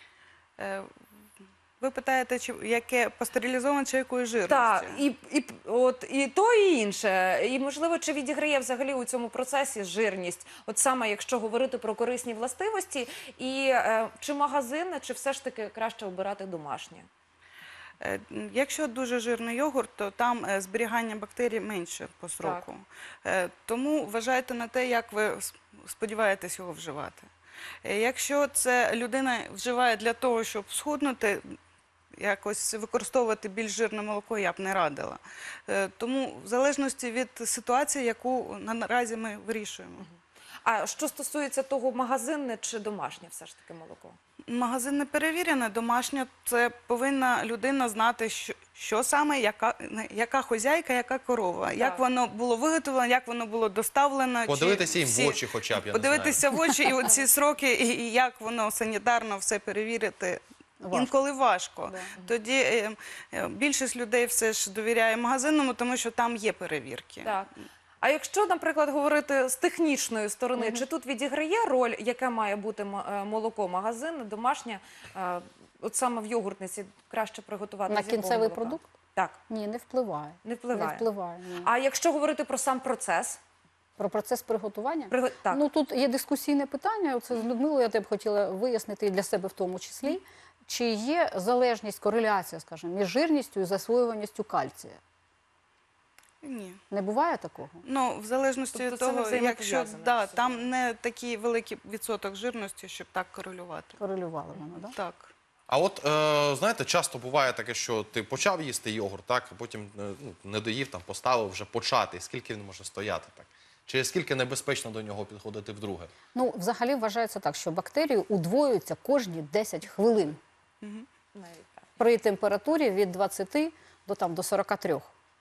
Ви питаєте, яке пастерилізоване чи якої жирності? Так, і то, і інше. І, можливо, чи відіграє взагалі у цьому процесі жирність? От саме, якщо говорити про корисні властивості, і чи магазинне, чи все ж таки краще обирати домашнє? Якщо дуже жирний йогурт, то там зберігання бактерій менше по сроку. Тому вважайте на те, як ви сподіваєтесь його вживати. Якщо це людина вживає для того, щоб схуднути, якось використовувати більш жирне молоко я б не радила. Тому в залежності від ситуації, яку наразі ми вирішуємо. А що стосується того, магазинне чи домашнє все ж таки молоко? Магазинне перевірене, домашнє – це повинна людина знати, що саме, яка хозяйка, яка корова, як воно було виготовлено, як воно було доставлено. Подивитися їм в очі хоча б, я не знаю. Подивитися в очі і оці сроки, і як воно санітарно все перевірити. Важко. Інколи важко. Да. Тоді більшість людей все ж довіряє магазинному, тому що там є перевірки. Так. А якщо, наприклад, говорити з технічної сторони, чи тут відіграє роль, яке має бути молоко магазинне, домашнє, от саме в йогуртниці краще приготувати? На з якого кінцевий молока? продукт? Так, Ні, не впливає. не впливає. Не впливає, ні. А якщо говорити про сам процес? Про процес приготування? Так. Ну, тут є дискусійне питання, це з Людмилою я б хотіла вияснити і для себе в тому числі, чи є залежність, кореляція, скажімо, між жирністю і засвоюваністю кальція? Ні. Не буває такого? Ну, в залежності Тобто від це не того, якщо взаємопов'язано все там не такий великий відсоток жирності, щоб так корелювати. Корелювало воно, так? Так. А от, знаєте, часто буває таке, що ти почав їсти йогурт, так, а потім не доїв, там, поставив вже почати. Скільки він може стояти так? Чи скільки небезпечно до нього підходити вдруге? Ну, взагалі вважається так, що бактерії удвоюються кожні 10 хвилин при температурі від 20 до 43.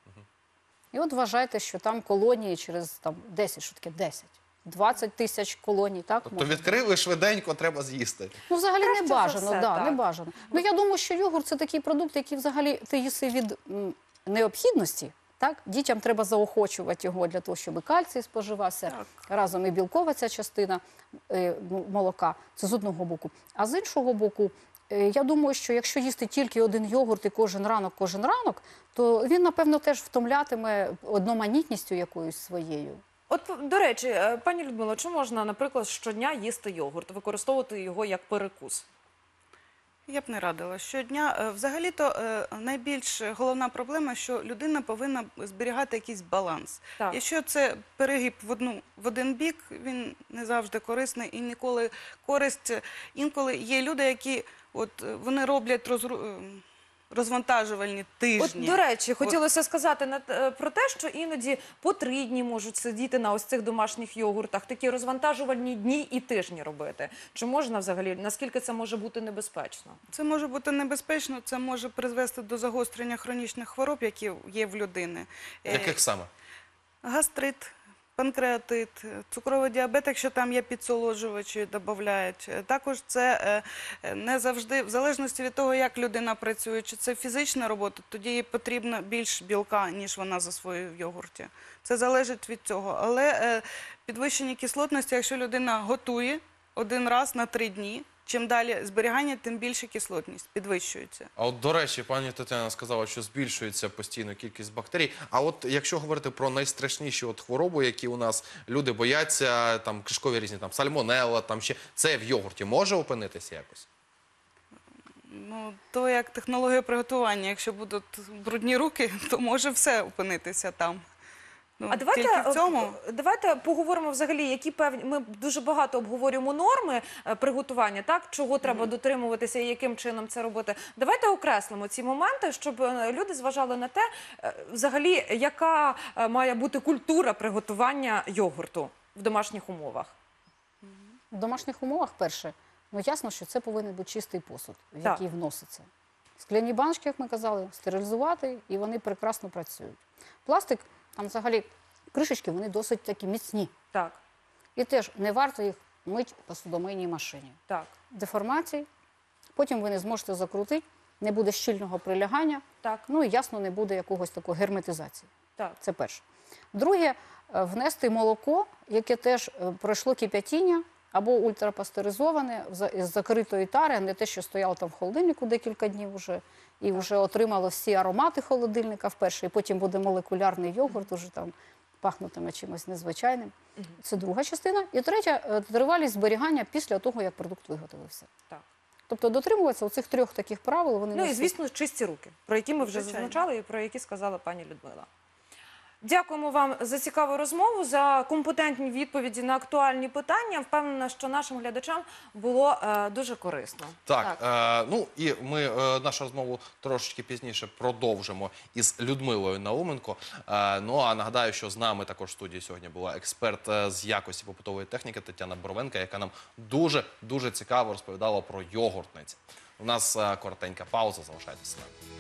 І от вважайте, що там колонії через 10, що таке 10, 20 тисяч колоній, так? Тобто відкрили швиденько, треба з'їсти. Ну, взагалі не Краще за бажано, все, да, так. не бажано. Ну, я думаю, що йогурт – це такий продукт, який взагалі ти їси від необхідності, так? Дітям треба заохочувати його для того, щоб і кальцій споживався, Так. разом і білкова ця частина молока, це з одного боку. А з іншого боку, я думаю, що якщо їсти тільки один йогурт і кожен ранок, то він, напевно, теж втомлятиме одноманітністю якоюсь своєю. От, до речі, пані Людмило, чи можна, наприклад, щодня їсти йогурт, використовувати його як перекус? Я б не радила. Щодня, взагалі-то, найбільш головна проблема, що людина повинна зберігати якийсь баланс. Так. Якщо це перегиб в один бік, він не завжди корисний і ніколи користь. Інколи є люди, які вони роблять розвантажувальні тижні. От, до речі, хотілося сказати про те, що іноді по 3 дні можуть сидіти на ось цих домашніх йогуртах, такі розвантажувальні дні і тижні робити. Чи можна взагалі, наскільки це може бути небезпечно? Це може бути небезпечно, це може призвести до загострення хронічних хвороб, які є в людини. Яких саме? Гастрит, панкреатит, цукровий діабет, якщо там є підсолоджувачі, додають. Також це не завжди, в залежності від того, як людина працює, чи це фізична робота, тоді їй потрібно більш білка, ніж вона засвоює в йогурті. Це залежить від цього. Але підвищення кислотності, якщо людина готує один раз на 3 дні, чим далі зберігання, тим більше кислотність підвищується. А от, до речі, пані Тетяна сказала, що збільшується постійно кількість бактерій. А от якщо говорити про найстрашніші хвороби, які у нас люди бояться, там кишкові різні, там сальмонелла, там ще це в йогурті може опинитися якось? Ну, то як технологія приготування, якщо будуть брудні руки, то може все опинитися там. Ну, А тільки в цьому. давайте поговоримо взагалі, які певні, ми дуже багато обговорюємо норми приготування, так, чого треба дотримуватися і яким чином це робити. Давайте окреслимо ці моменти, щоб люди зважали на те, взагалі, яка має бути культура приготування йогурту в домашніх умовах. В домашніх умовах, перше, ясно, що це повинен бути чистий посуд, в Так. який вноситься. Скляні баночки, як ми казали, стерилізувати, і вони прекрасно працюють. Пластик, там взагалі кришечки, вони досить такі міцні. Так, І теж не варто їх мити в посудомийній машині. так, Деформації, потім ви не зможете закрутити, не буде щільного прилягання, так, ну і ясно, не буде якогось такої герметизації. так. Це перше. Друге, внести молоко, яке теж пройшло кип'ятіння, або ультрапастеризоване, з закритої тари, а не те, що стояло там в холодильнику декілька днів вже, і вже отримало всі аромати холодильника вперше, і потім буде молекулярний йогурт, уже там пахнутиме чимось незвичайним. Це друга частина. І третя, тривалість зберігання після того, як продукт виготовився. Так. Тобто дотримуватися оцих 3 таких правил, вони Ну і, несуть. звісно, чисті руки, про які ми вже Звичайно. зазначали і про які сказала пані Людмила. Дякуємо вам за цікаву розмову, за компетентні відповіді на актуальні питання. Впевнена, що нашим глядачам було дуже корисно. Так, ну і ми нашу розмову трошечки пізніше продовжимо із Людмилою Науменко. Ну а нагадаю, що з нами також в студії сьогодні була експерт з якості побутової техніки Тетяна Боровенко, яка нам дуже цікаво розповідала про йогуртниці. У нас коротенька пауза, залишайтеся з нами.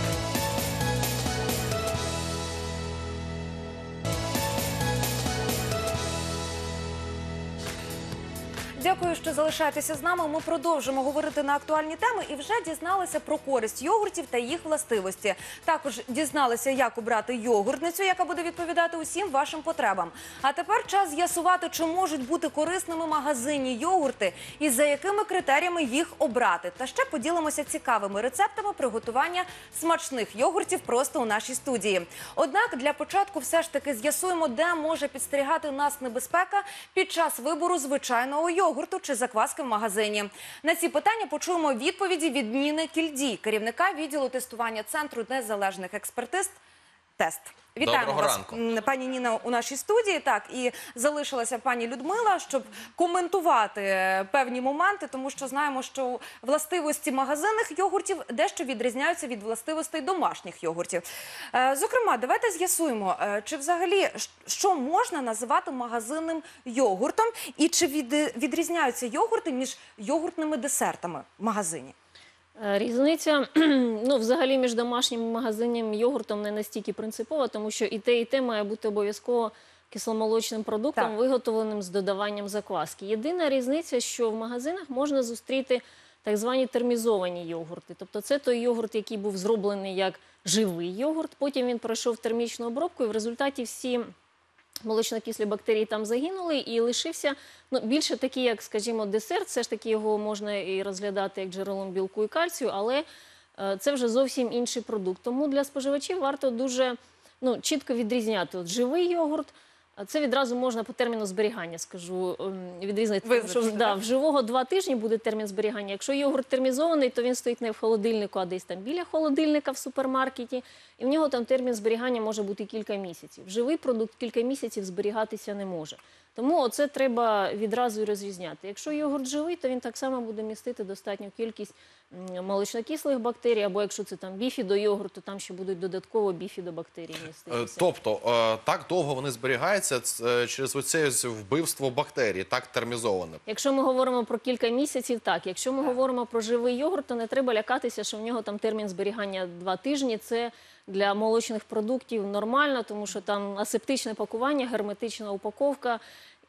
Дякую, що залишаєтеся з нами. Ми продовжимо говорити на актуальні теми і вже дізналися про користь йогуртів та їх властивості. Також дізналися, як обрати йогуртницю, яка буде відповідати усім вашим потребам. А тепер час з'ясувати, чи можуть бути корисними магазинні йогурти і за якими критеріями їх обрати. Та ще поділимося цікавими рецептами приготування смачних йогуртів просто у нашій студії. Однак для початку все ж таки з'ясуємо, де може підстерігати нас небезпека під час вибору звичайного йогурту чи закваски в магазині. На ці питання почуємо відповіді від Ніни Кільдій, керівника відділу тестування Центру незалежних експертиз тест. Вітаємо Доброго вас, ранку. пані Ніна, у нашій студії. Так, і залишилася пані Людмила, щоб коментувати певні моменти, тому що знаємо, що властивості магазинних йогуртів дещо відрізняються від властивостей домашніх йогуртів. Зокрема, давайте з'ясуємо, чи взагалі що можна називати магазинним йогуртом, і чи відрізняються йогурти між йогуртними десертами в магазині? Різниця, взагалі між домашнім і магазинним йогуртом не настільки принципова, тому що і те має бути обов'язково кисломолочним продуктом, виготовленим з додаванням закваски. Єдина різниця, що в магазинах можна зустріти так звані термізовані йогурти. Тобто це той йогурт, який був зроблений як живий йогурт, потім він пройшов термічну обробку, і в результаті всі молочнокислі бактерії там загинули, і лишився більше такий, як, скажімо, десерт. Все ж таки його можна і розглядати як джерелом білку і кальцію, але це вже зовсім інший продукт. Тому для споживачів варто дуже чітко відрізняти. От живий йогурт, це відразу можна по терміну зберігання, скажу, відрізнити. Тому що, в живого 2 тижні буде термін зберігання. Якщо йогурт термізований, то він стоїть не в холодильнику, а десь там біля холодильника в супермаркеті. І в нього там термін зберігання може бути кілька місяців. Живий продукт кілька місяців зберігатися не може. Тому оце треба відразу і розрізняти. Якщо йогурт живий, то він так само буде містити достатню кількість молочнокислих бактерій, або якщо це там біфідойогурт, то там ще будуть додатково біфідобактерії міститися. Тобто, так довго вони зберігаються через оце вбивство бактерій, так термізоване. Якщо ми говоримо про кілька місяців, так. Якщо ми говоримо про живий йогурт, то не треба лякатися, що в нього там термін зберігання 2 тижні. Це для молочних продуктів нормально, тому що там асептичне пакування, герметична упаковка.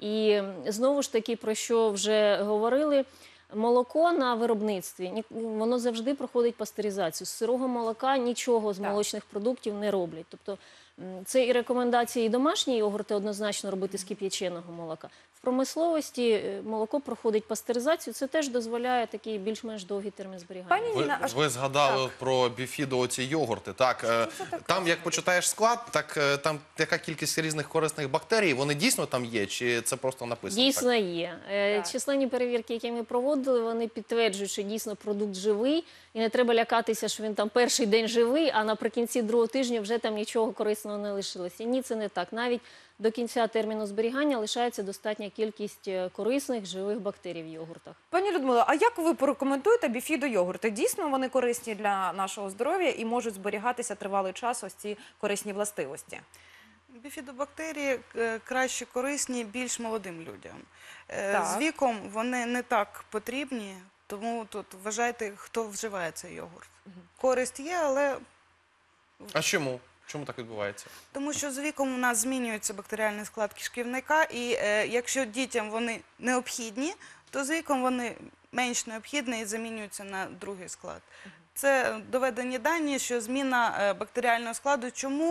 І знову ж таки, про що вже говорили, молоко на виробництві, воно завжди проходить пастеризацію. З сирого молока нічого з молочних продуктів не роблять. Тобто це і рекомендації і домашні йогурти однозначно робити з кип'яченого молока. В промисловості молоко проходить пастеризацію, це теж дозволяє такий більш-менш довгий термін зберігання. Ви згадали про біфідо ці йогурти. Так, там, як почитаєш склад, так там яка кількість різних корисних бактерій, вони дійсно там є, чи це просто написано? Дійсно є. Численні перевірки, які ми проводили, вони підтверджують, що дійсно продукт живий, і не треба лякатися, що він там перший день живий, а наприкінці 2-го тижня вже там нічого корисного не лишилося. Ні, це не так. Навіть до кінця терміну зберігання лишається достатня кількість корисних живих бактерій в йогуртах. Пані Людмила, а як ви порекомендуєте біфідойогурти? Дійсно вони корисні для нашого здоров'я і можуть зберігатися тривалий час ось ці корисні властивості? Біфідобактерії краще корисні більш молодим людям. З віком вони не так потрібні, тому тут вважайте, хто вживає цей йогурт. Користь є, але... А чому? Чому так відбувається? Тому що з віком у нас змінюється бактеріальний склад кишківника, і якщо дітям вони необхідні, то з віком вони менш необхідні і замінюються на другий склад. Це доведені дані, що зміна бактеріального складу, чому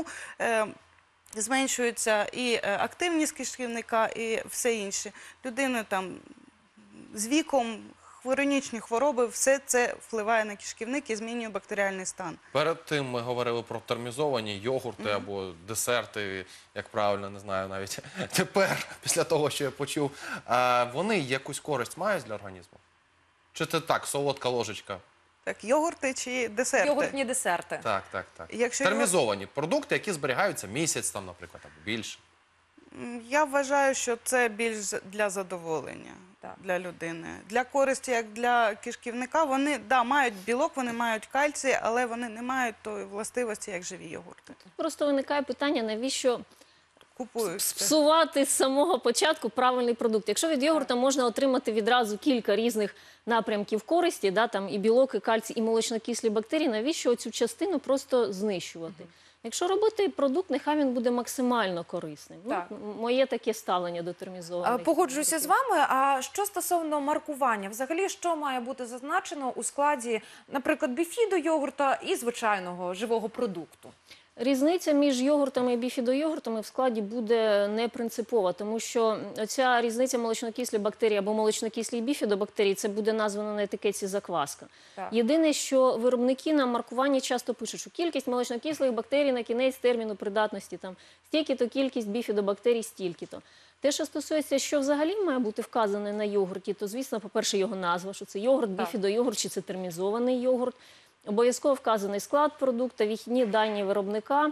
зменшується і активність кишківника, і все інше. Людина там з віком, хронічні хвороби, все це впливає на кишківник і змінює бактеріальний стан. Перед тим ми говорили про термізовані йогурти або десерти, як правильно, не знаю навіть. Тепер, після того, що я почув, вони якусь користь мають для організму? Чи це так, солодка ложечка? Так, йогурти чи десерти? Йогуртні десерти. Так. Якщо Термізовані продукти, які зберігаються місяць, там, наприклад, або більше. Я вважаю, що це більш для задоволення для людини. Для користі, як для кишківника, вони, мають білок, вони мають кальцій, але вони не мають тої властивості, як живі йогурти. Просто виникає питання, навіщо Купують. псувати з самого початку правильний продукт. Якщо від йогурта можна отримати відразу кілька різних напрямків користі, там і білок, і кальцій, і молочнокислі бактерії, навіщо цю частину просто знищувати? Якщо робити продукт, нехай він буде максимально корисним. Моє таке ставлення до термізованих. Погоджуюся з вами. А що стосовно маркування? Взагалі, що має бути зазначено у складі, наприклад, біфідойогурта і звичайного живого продукту? Різниця між йогуртами і біфідойогуртами в складі буде не принципова, тому що ця різниця молочнокислі бактерії або молочнокислі біфідобактерії, це буде названо на етикетці закваска. Єдине, що виробники на маркуванні часто пишуть, що кількість молочнокислих бактерій на кінець терміну придатності, стільки-то кількість біфідобактерій, стільки-то. Те, що стосується, що взагалі має бути вказане на йогурті, то, звісно, по-перше, його назва, що це йогурт, біфідойогурт, чи це термізований йогурт. Обов'язково вказаний склад продукту, вихідні дані виробника,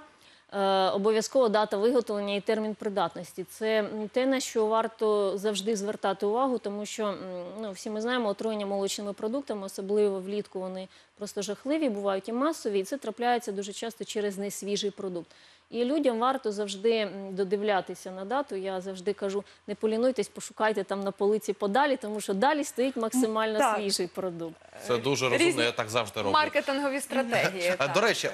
обов'язково дата виготовлення і термін придатності. Це те, на що варто завжди звертати увагу, тому що, ну, всі ми знаємо, отруєння молочними продуктами, особливо влітку, вони просто жахливі, бувають і масові, і це трапляється дуже часто через несвіжий продукт. І людям варто завжди додивлятися на дату. Я завжди кажу, не полінуйтесь, пошукайте там на полиці подалі, тому що далі стоїть максимально свіжий продукт. Це дуже розумно, я так завжди роблю. Маркетингові стратегії. До речі,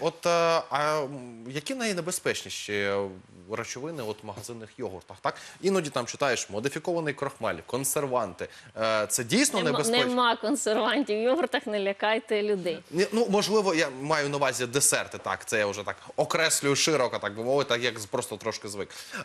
які найнебезпечніші речовини в магазинних йогуртах? Так? Іноді там читаєш модифікований крохмаль, консерванти. Це дійсно небезпечно? Нема консервантів в йогуртах, не лякайте людей. Ну, можливо, я маю на увазі десерти, так, це я вже так окреслюю широко, так би мовити, так як просто трошки звик.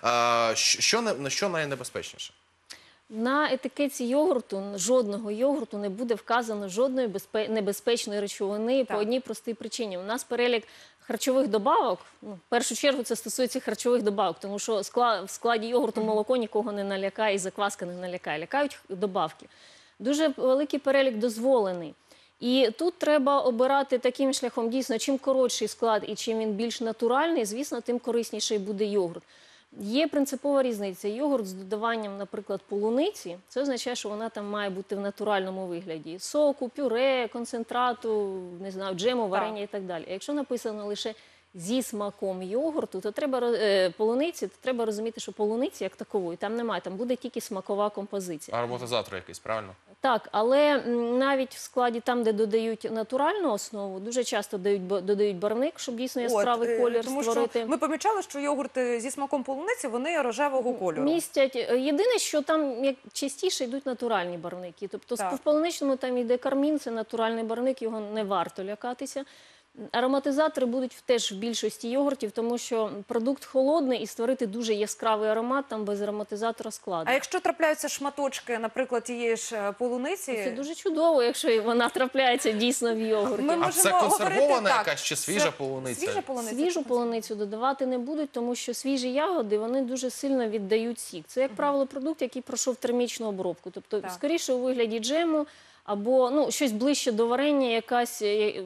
Що найнебезпечніше? На етикетці йогурту, жодного йогурту не буде вказано жодної небезпечної речовини по одній простій причині. У нас перелік харчових добавок, в першу чергу це стосується харчових добавок, тому що в складі йогурту молоко нікого не налякає і закваска не налякає. Лякають добавки. Дуже великий перелік дозволений. І тут треба обирати таким шляхом, дійсно, чим коротший склад і чим він більш натуральний, звісно, тим корисніший буде йогурт. Є принципова різниця. Йогурт з додаванням, наприклад, полуниці, це означає, що вона там має бути в натуральному вигляді. Соку, пюре, концентрату, не знаю, джему, варення і так далі. А якщо написано лише зі смаком йогурту, то полуниці, то треба розуміти, що полуниці як такової там немає, там буде тільки смакова композиція. Ароматизатор якийсь, правильно? Так, але навіть в складі там, де додають натуральну основу, дуже часто додають барвник, щоб дійсно яскравий колір створити. Що ми помічали, що йогурти зі смаком полуниці, вони рожевого кольору. Містять. Єдине, що там частіше йдуть натуральні барвники. Тобто в полуничному там йде кармін, це натуральний барвник, його не варто лякатися. Ароматизатори будуть теж в більшості йогуртів, тому що продукт холодний і створити дуже яскравий аромат там без ароматизатора складно. А якщо трапляються шматочки, наприклад, тієї ж полуниці? Це дуже чудово, якщо вона трапляється дійсно в йогурті. А це консервована якась чи свіжа полуниця? Свіжу полуницю додавати не будуть, тому що свіжі ягоди, вони дуже сильно віддають сік. Це, як правило, продукт, який пройшов термічну обробку. Тобто, скоріше у вигляді джему, або щось ближче до варення, якась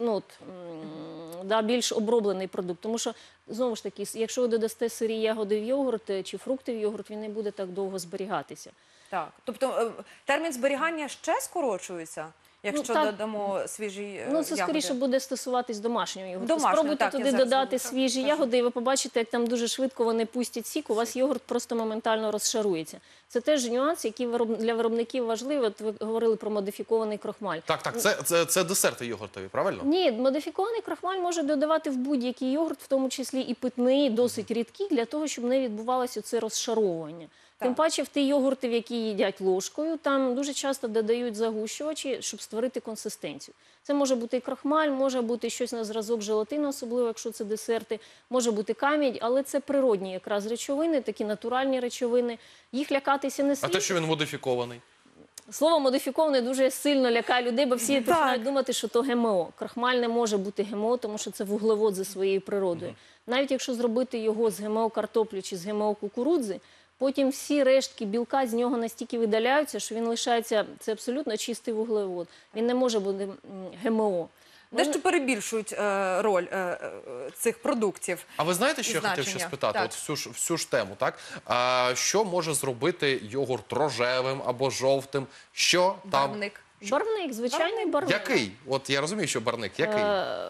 більш оброблений продукт. Тому що, знову ж таки, якщо ви додасте сирі ягоди в йогурт чи фрукти в йогурт, він не буде так довго зберігатися. Так, тобто термін зберігання ще скорочується? Якщо додамо свіжі ягоди? Це скоріше буде стосуватись домашнього йогурту. Спробуйте туди додати свіжі ягоди, і ви побачите, як там дуже швидко вони пустять сік, у вас йогурт просто моментально розшарується. Це теж нюанс, який для виробників важливий. От ви говорили про модифікований крохмаль. Так, це десерти йогуртові, правильно? Ні, модифікований крохмаль може додавати в будь-який йогурт, в тому числі і питний, досить рідкий, для того, щоб не відбувалося це розшаровування. Тим паче в ті йогурти, в які їдять ложкою, там дуже часто додають загущувачі, щоб створити консистенцію. Це може бути і крохмаль, може бути щось на зразок желатину, особливо якщо це десерти, може бути камінь, але це природні якраз речовини, такі натуральні речовини. Їх лякатися не слід. А те, що він модифікований? Слово «модифікований» дуже сильно лякає людей, бо всі починають думати, що то ГМО. Крохмаль не може бути ГМО, тому що це вуглевод за своєю природою. Навіть якщо зробити його з ГМО картоплі чи з ГМО кукурудзи, потім всі рештки білка з нього настільки видаляються, що він лишається, це абсолютно чистий вуглевод. Він не може бути ГМО. Дещо перебільшують роль цих продуктів. А ви знаєте, що я хотів ще спитати? От всю ж тему, так? Що може зробити йогурт рожевим або жовтим? Що там? Барвник. Барвник, звичайний барвник. Який? От я розумію, що барвник. Який?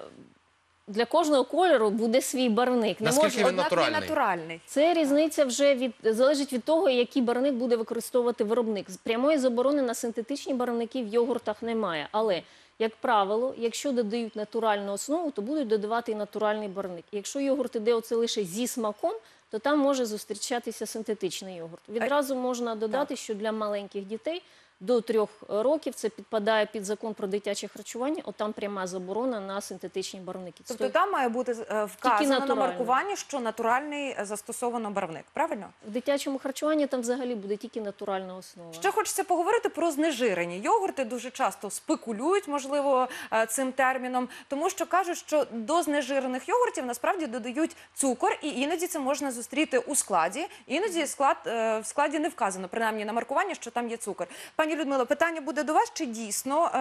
Для кожного кольору буде свій барвник. Наскільки він натуральний? Це різниця вже залежить від того, який барвник буде використовувати виробник. Прямої заборони на синтетичні барвники в йогуртах немає. Але, як правило, якщо додають натуральну основу, то будуть додавати і натуральний барвник. Якщо йогурт іде оце лише зі смаком, то там може зустрічатися синтетичний йогурт. Відразу можна додати, що для маленьких дітей до 3 років це підпадає під закон про дитяче харчування, от там пряма заборона на синтетичні барвники. Тобто там має бути вказано на маркуванні, що натуральний застосовано барвник, правильно? В дитячому харчуванні там взагалі буде тільки натуральна основа. Ще хочеться поговорити про знежирені йогурти. Дуже часто спекулюють, можливо, цим терміном, тому що кажуть, що до знежирених йогуртів насправді додають цукор, і іноді це можна зустріти у складі, іноді в складі не вказано, принаймні на маркуванні, що там є цукор. Пані Людмила, питання буде до вас, чи дійсно,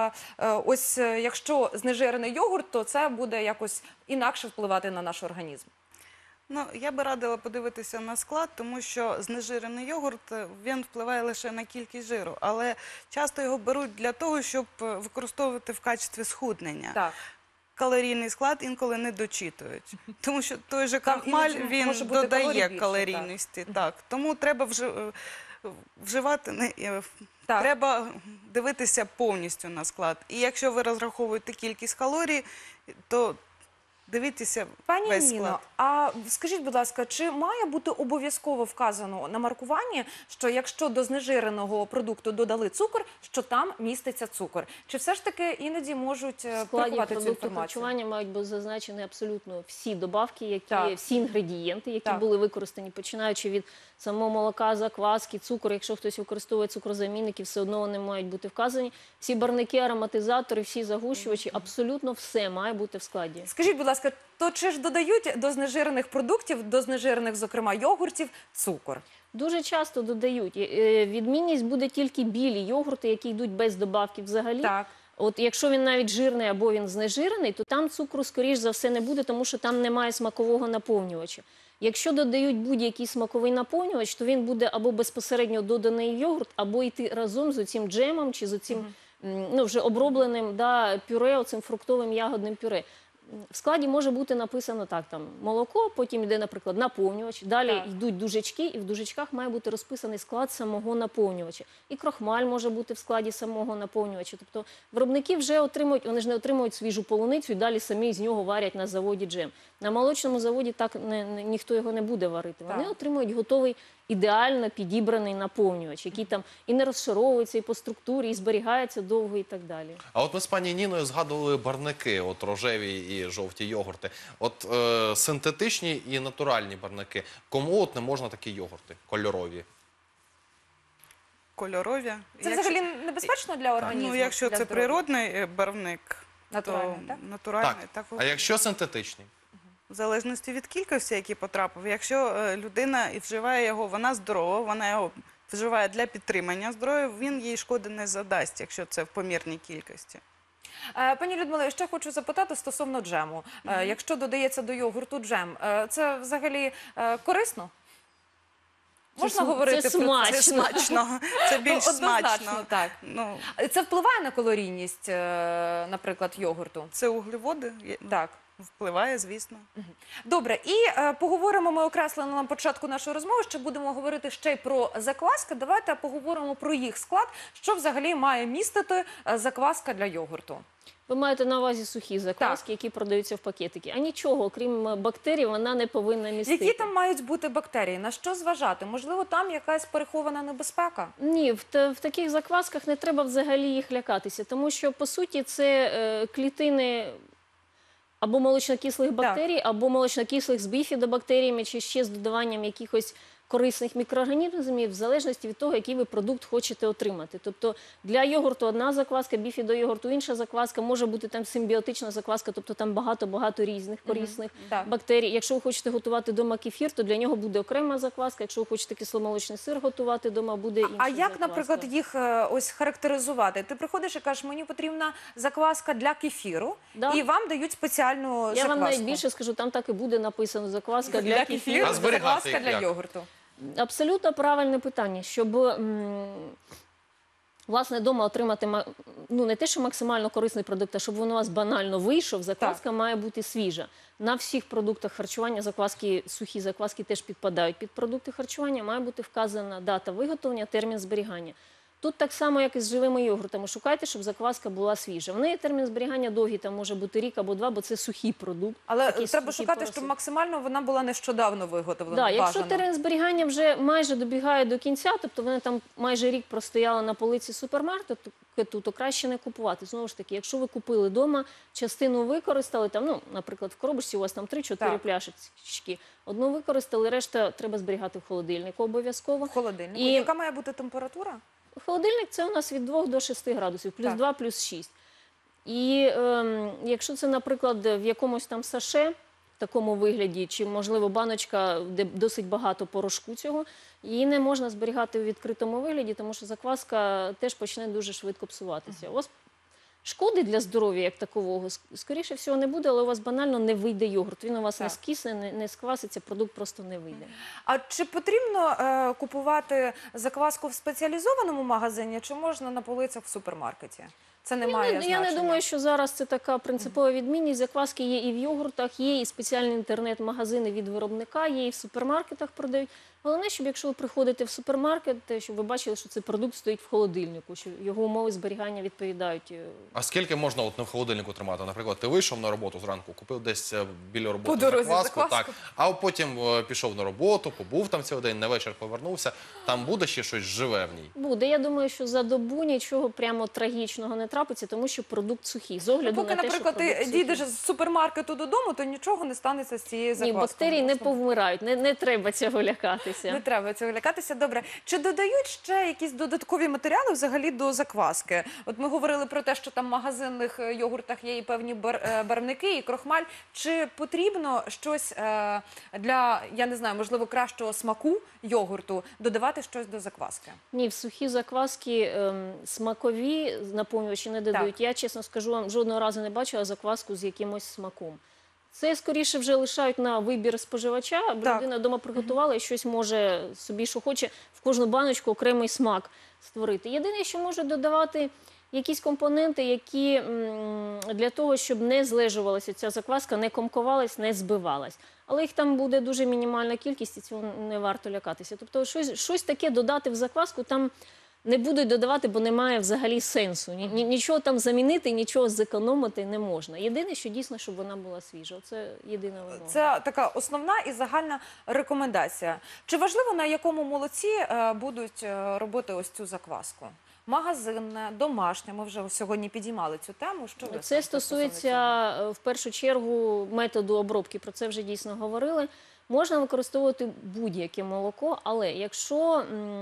ось якщо знежирений йогурт, то це буде якось інакше впливати на наш організм? Ну, я би радила подивитися на склад, тому що знежирений йогурт, він впливає лише на кількість жиру, але часто його беруть для того, щоб використовувати в качестві схуднення. Так. Калорійний склад інколи не дочитують, тому що той же крахмаль, іноді він може бути калорій додає більше, калорійності. Так. Тому треба вживати, Так. треба дивитися повністю на склад. І якщо ви розраховуєте кількість калорій, то дивіться Пані весь Ніно, склад. а скажіть, будь ласка, чи має бути обов'язково вказано на маркуванні, що якщо до знежиреного продукту додали цукор, що там міститься цукор? Чи все ж таки іноді можуть В складі приховати цю продукту інформацію? харчування мають бути зазначені абсолютно всі добавки, Так. всі інгредієнти, які Так. були використані, починаючи від самого молока, закваски, цукор. Якщо хтось використовує цукрозамінники, все одно вони мають бути вказані. Всі барвники, ароматизатори, всі загущувачі, абсолютно все має бути в складі. Скажіть, будь ласка, то чи ж додають до знежирених продуктів, до знежирених, зокрема, йогуртів, цукор? Дуже часто додають. Відмінність буде тільки білі йогурти, які йдуть без добавки взагалі. Так. От якщо він навіть жирний або він знежирений, то там цукру, скоріш за все, не буде, тому що там немає смакового наповнювача. Якщо додають будь-який смаковий наповнювач, то він буде або безпосередньо доданий в йогурт, або йти разом з оцим джемом чи з оцим вже обробленим пюре, оцим фруктовим ягодним пюре. В складі може бути написано так, там молоко, потім йде, наприклад, наповнювач, далі Так. йдуть дужечки, і в дужечках має бути розписаний склад самого наповнювача. І крохмаль може бути в складі самого наповнювача. Тобто виробники вже отримують, вони ж не отримують свіжу полуницю і далі самі з нього варять на заводі джем. На молочному заводі так ніхто його не буде варити. Вони Так. отримують готовий ідеально підібраний наповнювач, який там і не розшаровується, і по структурі, і зберігається довго і так далі. А от ми з пані Ніною згадували барвники, от рожеві і жовті йогурти. От синтетичні і натуральні барвники. Кому от не можна такі йогурти, кольорові? Кольорові. Це взагалі небезпечно для організму? Ну, якщо для це здоров'я? природний барвник, Натуральний, то так? натуральний. Так. Так. А якщо синтетичний? В залежності від кількості, які потрапив. Якщо людина і вживає його, вона здорова, вона його вживає для підтримання здоров'я, він їй шкоди не задасть, якщо це в помірній кількості. Пані Людмило, я ще хочу запитати стосовно джему. Якщо додається до йогурту джем, це взагалі корисно? Можна говорити це про смачно. Це смачно, це більш Однозначно, смачно. так. Ну, Це впливає на калорійність, наприклад, йогурту? це углеводи, Так. впливає, звісно. Добре, і поговоримо, ми окреслили на початку нашої розмови, ще будемо говорити ще й про закваски. Давайте поговоримо про їх склад, що взагалі має містити закваска для йогурту. Ви маєте на увазі сухі закваски, які продаються в пакетики. А нічого, окрім бактерій, вона не повинна містити. Які там мають бути бактерії? На що зважати? Можливо, там якась перехована небезпека? Ні, в таких заквасках не треба взагалі їх лякатися, тому що, по суті, це клітини або молочнокислих бактерій, або молочнокислих з біфідобактеріями, чи ще з додаванням якихось корисних мікроорганізмів, в залежності від того, який ви продукт хочете отримати. Тобто для йогурту одна закваска, біфідойогурту інша закваска, може бути там симбіотична закваска, тобто там багато-багато різних корисних Так. бактерій. Якщо ви хочете готувати вдома кефір, то для нього буде окрема закваска. Якщо ви хочете кисломолочний сир готувати вдома, буде інша А як, закваска. наприклад, їх ось характеризувати? Ти приходиш і кажеш, мені потрібна закваска для кефіру, Да. і вам дають спеціальну Я закваску. вам навіть більше скажу, там так і буде написано закваска для кефіру. А зберігати закваска їх для як? йогурту. Абсолютно правильне питання, щоб власне вдома отримати не те, що максимально корисний продукт, а щоб він у вас банально вийшов, закваска має бути свіжа. На всіх продуктах харчування закваски, сухі закваски теж підпадають під продукти харчування, має бути вказана дата виготовлення, термін зберігання. Тут так само, як і з живими йогуртами. Шукайте, щоб закваска була свіжа. В неї термін зберігання довгий, там може бути рік або два, бо це сухий продукт. Але Такий треба сухий шукати, поросит. щоб максимально вона була нещодавно виготовлена. Да, якщо бажано. термін зберігання вже майже добігає до кінця, тобто вони там майже рік простояли на полиці супермаркету, то краще не купувати. Знову ж таки, якщо ви купили вдома, частину використали, там, наприклад, в коробочці у вас там 3-4 Так. пляшечки, одну використали, решта треба зберігати в холодильнику обов'язково. В холодильнику. І- Яка має бути температура? Холодильник – це у нас від 2 до 6 градусів, плюс Так. 2, плюс 6. І якщо це, наприклад, в якомусь там саше, в такому вигляді, чи, можливо, баночка, де досить багато порошку цього, її не можна зберігати у відкритому вигляді, тому що закваска теж почне дуже швидко псуватися. Ось Шкоди для здоров'я як такового, скоріше всього, не буде, але у вас банально не вийде йогурт. Він у вас не скисне, не скваситься, продукт просто не вийде. А чи потрібно купувати закваску в спеціалізованому магазині, чи можна на полицях в супермаркеті? Це не має значення. Я не думаю, що зараз це така принципова відмінність. Закваски є і в йогуртах, є і спеціальні інтернет-магазини від виробника, є і в супермаркетах продають. Головне, щоб якщо ви приходите в супермаркет, щоб ви бачили, що цей продукт стоїть в холодильнику, що його умови зберігання відповідають. А скільки можна от не в холодильнику тримати? Наприклад, ти вийшов на роботу зранку, купив десь біля роботи По дорозі закваску, закваску. так, а потім пішов на роботу, побув там цілий день, на вечір повернувся. Там буде ще щось живе в ній? Буде. Я думаю, що за добу нічого прямо трагічного не трапиться, тому що продукт сухий. З огляду Поки, на те, що наприклад, продукт ти сухий. дійдеш з супермаркету додому, то нічого не станеться з цією Ні, закваскою. бактерії не повмирають, не треба цього лякатися. Не треба цього лякатися. Добре. Чи додають ще якісь додаткові матеріали взагалі до закваски? От ми говорили про те, що там в магазинних йогуртах є і певні барвники, і крохмаль. Чи потрібно щось для, я не знаю, можливо, кращого смаку йогурту додавати щось до закваски? Ні, в сухі закваски смакові наповнювачі не додають. Так. Я, чесно скажу вам, жодного разу не бачила закваску з якимось смаком. Це, скоріше, вже лишають на вибір споживача, аби Так. людина вдома приготувала і щось може собі, що хоче, в кожну баночку окремий смак створити. Єдине, що може додавати якісь компоненти, які для того, щоб не злежувалася ця закваска, не комковалась, не збивалась. Але їх там буде дуже мінімальна кількість, і цього не варто лякатися. Тобто щось таке додати в закваску там не будуть додавати, бо немає взагалі сенсу. Нічого там замінити, нічого зекономити не можна. Єдине, що дійсно, щоб вона була свіжа. Це єдина вимога. Це така основна і загальна рекомендація. Чи важливо, на якому молоці будуть робити ось цю закваску? Магазинне, домашнє, ми вже сьогодні підіймали цю тему. Що ви Це стосується стосується, в першу чергу, методу обробки, про це вже дійсно говорили. Можна використовувати будь-яке молоко, але якщо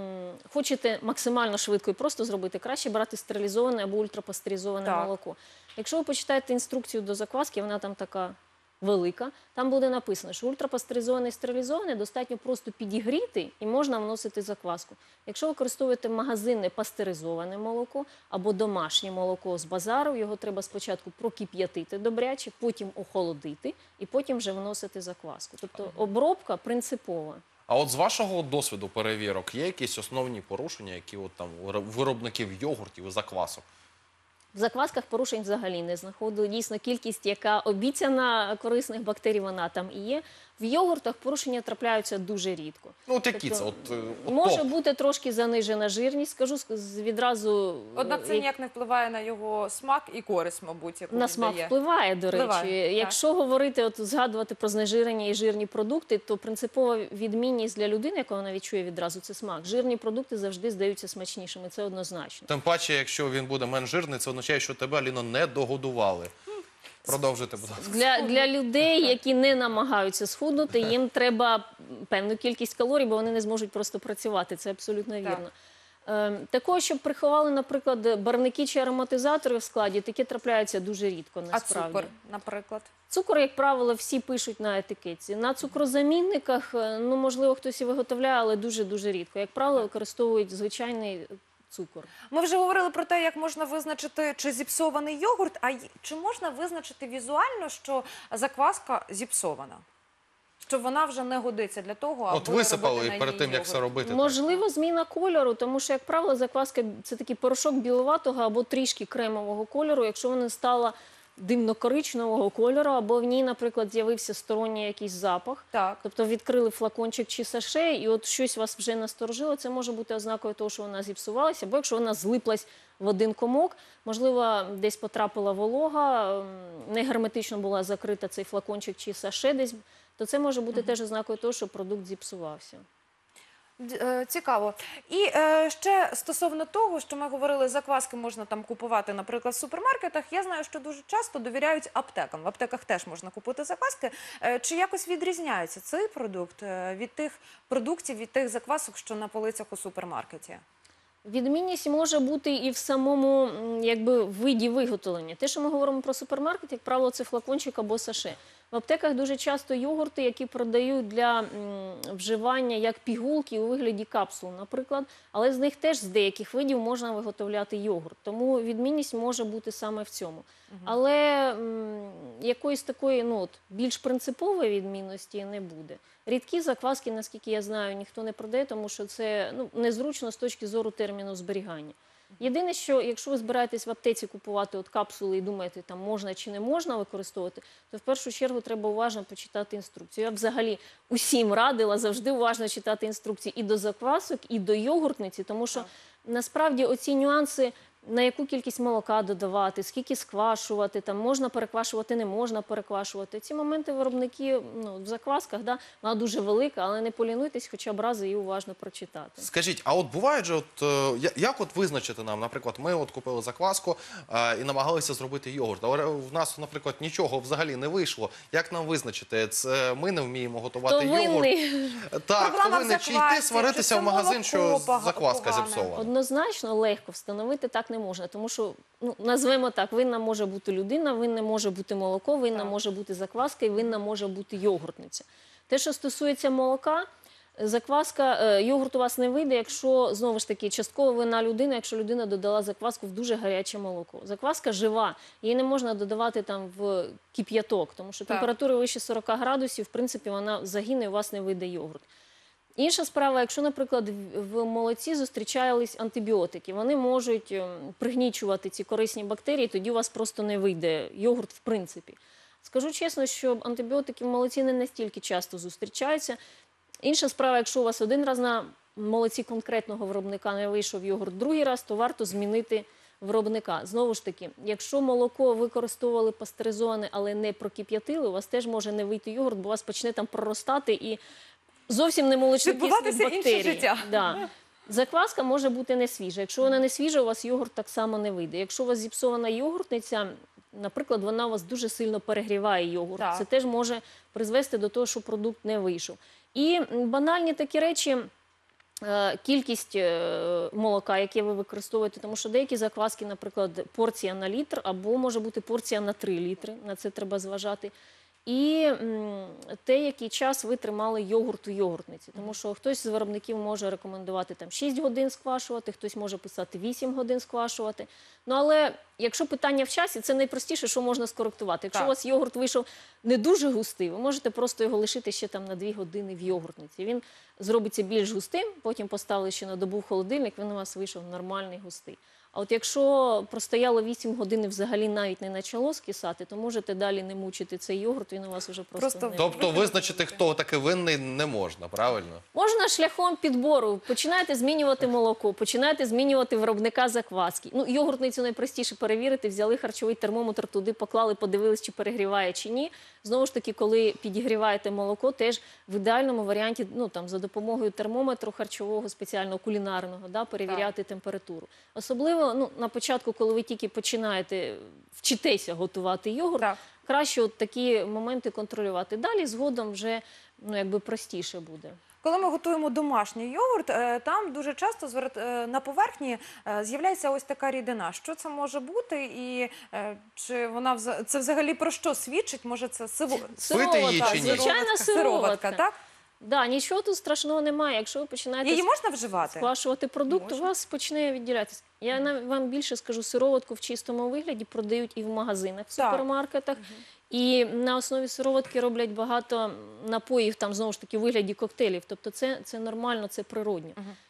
хочете максимально швидко і просто зробити, краще брати стерилізоване або ультрапастеризоване молоко. Якщо ви почитаєте інструкцію до закваски, вона там така велика, там буде написано, що ультрапастеризоване і стерилізоване достатньо просто підігріти і можна вносити закваску. Якщо використовуєте магазинне пастеризоване молоко або домашнє молоко з базару, його треба спочатку прокип'ятити добряче, потім охолодити і потім вже вносити закваску. Тобто обробка принципова. А от з вашого досвіду перевірок є якісь основні порушення, які от там у виробників йогуртів і заквасок? В заквасках порушень взагалі не знаходили. Дійсно, кількість, яка обіцяна корисних бактерій, вона там і є. В йогуртах порушення трапляються дуже рідко. Ну, от які Тобто, це? може топ. бути трошки занижена жирність, скажу відразу. Однак це ніяк не впливає на його смак і користь, мабуть, яку На він смак дає. впливає, до речі. Впливає, так. Якщо говорити, от згадувати про знежирені і жирні продукти, то принципова відмінність для людини, яка вона відчує відразу, це смак. Жирні продукти завжди здаються смачнішими, це однозначно. Тим паче, якщо він буде менш жирний, це означає, що тебе, Аліно, не догодували. Продовжуйте, будь ласка. Для людей, які не намагаються схуднути, їм треба певну кількість калорій, бо вони не зможуть просто працювати. Це абсолютно вірно. Такого, щоб приховали, наприклад, барвники чи ароматизатори в складі, таке трапляється дуже рідко, насправді. А цукор, наприклад? Цукор, як правило, всі пишуть на етикетці. На цукрозамінниках, ну, можливо, хтось і виготовляє, але дуже-дуже рідко. Як правило, використовують звичайний цукор. Ми вже говорили про те, як можна визначити, чи зіпсований йогурт, а чи можна визначити візуально, що закваска зіпсована? Що вона вже не годиться для того, аби От висипали робити на перед ній тим, як йогурт? це робити. так. Можливо, зміна кольору, тому що, як правило, закваска – це такий порошок біловатого або трішки кремового кольору. Якщо вона стала димно-коричневого кольору, або в ній, наприклад, з'явився сторонній якийсь запах. Так. Тобто відкрили флакончик чи саше, і от щось вас вже насторожило, це може бути ознакою того, що вона зіпсувалася, або якщо вона злиплась в один комок, можливо, десь потрапила волога, не герметично була закрита цей флакончик чи саше десь, то це може бути теж ознакою того, що продукт зіпсувався. Цікаво. І ще стосовно того, що ми говорили, закваски можна там купувати, наприклад, в супермаркетах. Я знаю, що дуже часто довіряють аптекам. В аптеках теж можна купити закваски. Чи якось відрізняється цей продукт від тих продуктів, від тих заквасок, що на полицях у супермаркеті? Відмінність може бути і в самому виді виготовлення. Те, що ми говоримо про супермаркет, як правило, це флакончик або саше. В В аптеках дуже часто йогурти, які продають для вживання як пігулки у вигляді капсул, наприклад, але з них теж з деяких видів можна виготовляти йогурт. Тому відмінність може бути саме в цьому. Але якоїсь такої більш принципової відмінності не буде. Рідкі закваски, наскільки я знаю, ніхто не продає, тому що це незручно з точки зору терміну зберігання. Єдине, що якщо ви збираєтесь в аптеці купувати капсули і думаєте, там можна чи не можна використовувати, то в першу чергу треба уважно почитати інструкцію. Я взагалі усім радила завжди уважно читати інструкції і до заквасок, і до йогуртниці, тому що насправді оці нюанси, на яку кількість молока додавати, скільки сквашувати, там можна переквашувати, не можна переквашувати. Ці моменти виробники в заквасках, вона дуже велика, але не полінуйтесь хоча б раз її уважно прочитати. Скажіть, а от бувають же, як визначити нам, наприклад, ми купили закваску і намагалися зробити йогурт, але в нас, наприклад, нічого взагалі не вийшло. Як нам визначити? Це ми не вміємо готувати йогурт? Так, хто винний? Чи йти сваритися в магазин, що закваска зіпсована? Однозначно легко встановити так не можна, тому що, назвемо так, винна може бути людина, винна може бути молоко, винна може бути закваска і винна може бути йогуртниця. Те, що стосується молока, йогурт у вас не вийде, якщо, знову ж таки, частково винна людина, якщо людина додала закваску в дуже гаряче молоко. Закваска жива, її не можна додавати там в кип'яток, тому що температура вище 40 градусів, в принципі, вона загине і у вас не вийде йогурт. Інша справа, якщо, наприклад, в молоці зустрічались антибіотики, вони можуть пригнічувати ці корисні бактерії, тоді у вас просто не вийде йогурт в принципі. Скажу чесно, що антибіотики в молоці не настільки часто зустрічаються. Інша справа, якщо у вас один раз на молоці конкретного виробника не вийшов йогурт, другий раз, то варто змінити виробника. Знову ж таки, якщо молоко використовували пастеризоване, але не прокип'ятили, у вас теж може не вийти йогурт, бо у вас почне там проростати і зовсім не молочнокислі бактерії. Закваска може бути не свіжа. Якщо вона не свіжа, у вас йогурт так само не вийде. Якщо у вас зіпсована йогуртниця, наприклад, вона у вас дуже сильно перегріває йогурт. Це теж може призвести до того, що продукт не вийшов. І банальні такі речі, кількість молока, яке ви використовуєте, тому що деякі закваски, наприклад, порція на літр, або може бути порція на 3 літри, на це треба зважати. І те, який час ви тримали йогурт у йогуртниці. Тому що хтось з виробників може рекомендувати там 6 годин сквашувати, хтось може писати 8 годин сквашувати. Але якщо питання в часі, це найпростіше, що можна скоректувати. Якщо у вас йогурт вийшов не дуже густий, ви можете просто його лишити ще там на 2 години в йогуртниці. Він зробиться більш густим, потім поставили ще на добу в холодильник, він у вас вийшов нормальний густий. А от якщо простояло 8 годин і взагалі навіть не почало скисати, то можете далі не мучити цей йогурт, він у вас вже просто не... Тобто визначити, хто таки винний, не можна, правильно? Можна шляхом підбору. Починаєте змінювати молоко, починаєте змінювати виробника закваски. Йогуртницю найпростіше перевірити, взяли харчовий термометр туди, поклали, подивились, чи перегріває, чи ні. Знову ж таки, коли підігріваєте молоко, теж в ідеальному варіанті, за допомогою термометру харчового, спеціального, кулінарного, перевіряти температуру. Особливо на початку, коли ви тільки починаєте вчитися готувати йогурт, краще такі моменти контролювати. Далі згодом вже простіше буде. Коли ми готуємо домашній йогурт, там дуже часто на поверхні з'являється ось така рідина. Що це може бути і чи це взагалі про що свідчить? Може це сироватка, звичайна сироватка, так? Да, нічого тут страшного немає. Якщо ви починаєте її можна вживати? Сквашувати продукт, у вас почне відділятися. Я вам більше скажу, сироватку в чистому вигляді продають і в магазинах, в супермаркетах. І на основі сироватки роблять багато напоїв, там знову ж таки у вигляді коктейлів. Тобто це нормально, це природньо.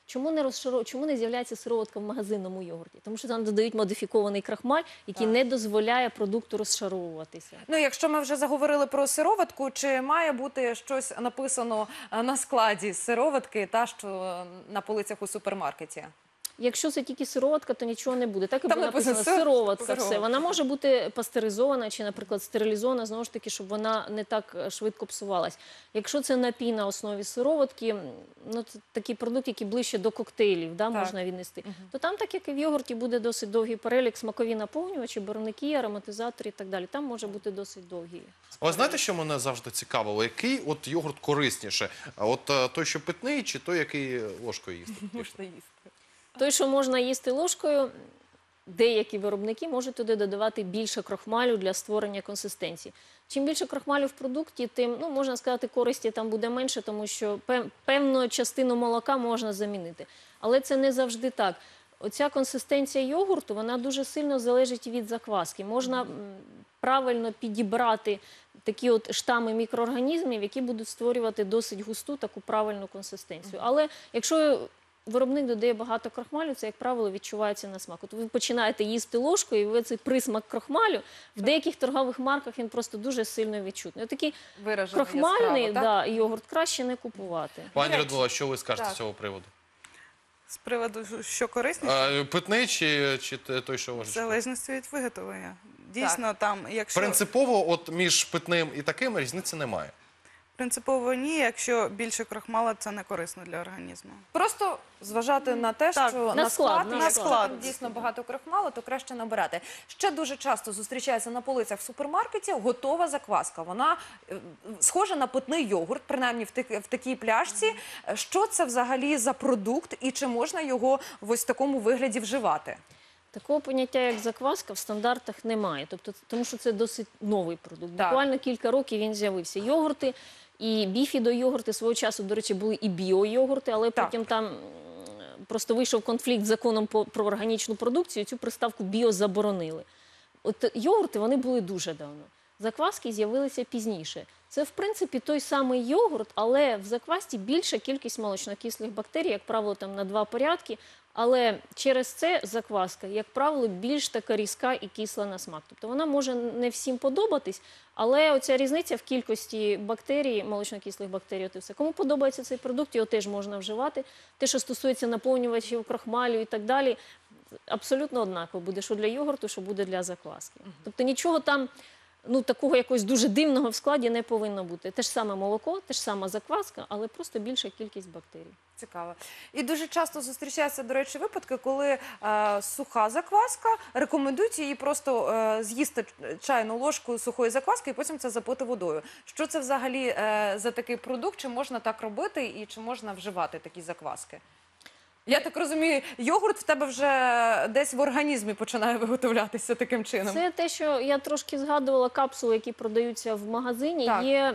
Чому не з'являється сироватка в магазинному йогурті? Тому що там додають модифікований крахмаль, який не дозволяє продукту розшаровуватися. Якщо ми вже заговорили про сироватку, чи має бути щось написано на складі сироватки, що на полицях у супермаркеті? Якщо це тільки сироватка, то нічого не буде. Так і буде написано сироватка, все. Вона може бути пастеризована чи, наприклад, стерилізована, знову ж таки, щоб вона не так швидко псувалась. Якщо це напій на основі сироватки, це такий продукт, який ближче до коктейлів, можна віднести, то там, так як і в йогурті, буде досить довгий перелік, смакові наповнювачі, барвники, ароматизатори і так далі. Там може бути досить довгий. Ви знаєте, що мене завжди цікавило? Який йогурт корисніше? Той, що питний, чи той, який ложкою їсти? Можна їсти. Той, що можна їсти ложкою, деякі виробники можуть туди додавати більше крохмалю для створення консистенції. Чим більше крохмалю в продукті, тим, ну, можна сказати, користі там буде менше, тому що певну частину молока можна замінити. Але це не завжди так. Оця консистенція йогурту, вона дуже сильно залежить від закваски. Можна правильно підібрати такі от штами мікроорганізмів, які будуть створювати досить густу таку правильну консистенцію. Але якщо виробник додає багато крохмалю, це, як правило, відчувається на смак. От ви починаєте їсти ложкою, і ви цей присмак крохмалю, в деяких торгових марках він просто дуже сильно відчутний. Такий крохмальний йогурт краще не купувати. Пані Людмила, що ви скажете з цього приводу? З приводу, що корисніше? Питний чи той, що В ложечкою? залежності від виготовлення. Дійсно, там, якщо... Принципово от між питним і таким різниці немає. Принципово ні, якщо більше крохмала, це не корисно для організму. Просто зважати на те, Так, що на склад, якщо склад. там дійсно багато крохмалу, то краще набирати. Ще дуже часто зустрічається на полицях в супермаркеті готова закваска. Вона схожа на питний йогурт, принаймні в такій пляшці. Що це взагалі за продукт і чи можна його в ось такому вигляді вживати? Такого поняття, як закваска, в стандартах немає. Тобто, тому що це досить новий продукт. Так. Буквально кілька років він з'явився. Йогурти і біфідо-йогурти свого часу, до речі, були і біо-йогурти, але потім там просто вийшов конфлікт з законом про органічну продукцію, цю приставку біо заборонили. От йогурти, вони були дуже давно. Закваски з'явилися пізніше. Це, в принципі, той самий йогурт, але в заквасці більша кількість молочнокислих бактерій, як правило, там на 2 порядки. Але через це закваска, як правило, більш така різка і кисла на смак. Тобто вона може не всім подобатись, але оця різниця в кількості бактерій, молочнокислих бактерій, от і все. Кому подобається цей продукт, його теж можна вживати. Те, що стосується наповнювачів, крохмалю і так далі, абсолютно однаково буде, що для йогурту, що буде для закваски. Тобто нічого там, ну, такого якогось дуже дивного в складі не повинно бути. Те ж саме молоко, те ж сама закваска, але просто більша кількість бактерій. Цікаво. І дуже часто зустрічаються, до речі, випадки, коли суха закваска, рекомендують її просто з'їсти чайну ложку сухої закваски і потім це запити водою. Що це взагалі за такий продукт? Чи можна так робити і чи можна вживати такі закваски? Я так розумію, йогурт в тебе вже десь в організмі починає виготовлятися таким чином. Це те, що я трошки згадувала, капсули, які продаються в магазині, Так. є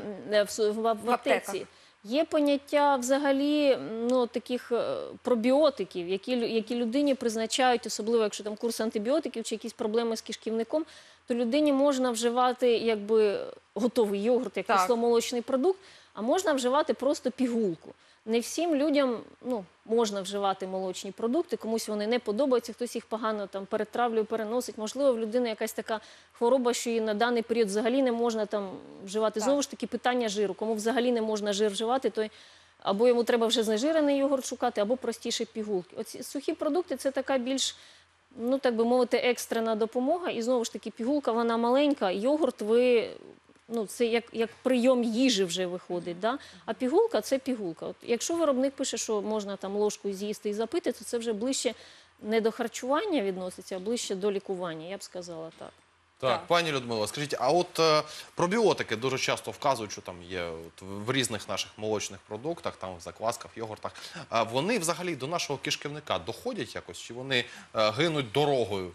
в аптеці. Є поняття взагалі, ну, таких пробіотиків, які людині призначають, особливо якщо там курс антибіотиків чи якісь проблеми з кишківником, то людині можна вживати якби готовий йогурт, як кисломолочний продукт, а можна вживати просто пігулку. Не всім людям, ну, можна вживати молочні продукти, комусь вони не подобаються, хтось їх погано там перетравлює, переносить. Можливо, в людини якась така хвороба, що її на даний період взагалі не можна там вживати. Знову ж таки, питання жиру. Кому взагалі не можна жир вживати, то або йому треба вже знежирений йогурт шукати, або простіше пігулки. Оці сухі продукти – це така більш, ну, так би мовити, екстрена допомога. І знову ж таки, пігулка, вона маленька, йогурт ну, це як прийом їжі вже виходить, да? А пігулка – це пігулка. От, якщо виробник пише, що можна там ложкою з'їсти і запити, то це вже ближче не до харчування відноситься, а ближче до лікування, я б сказала так. Так, пані Людмила, скажіть, а от пробіотики дуже часто вказують, що там є от, в різних наших молочних продуктах, там в заквасках, йогуртах. Вони взагалі до нашого кишківника доходять якось, чи вони гинуть дорогою?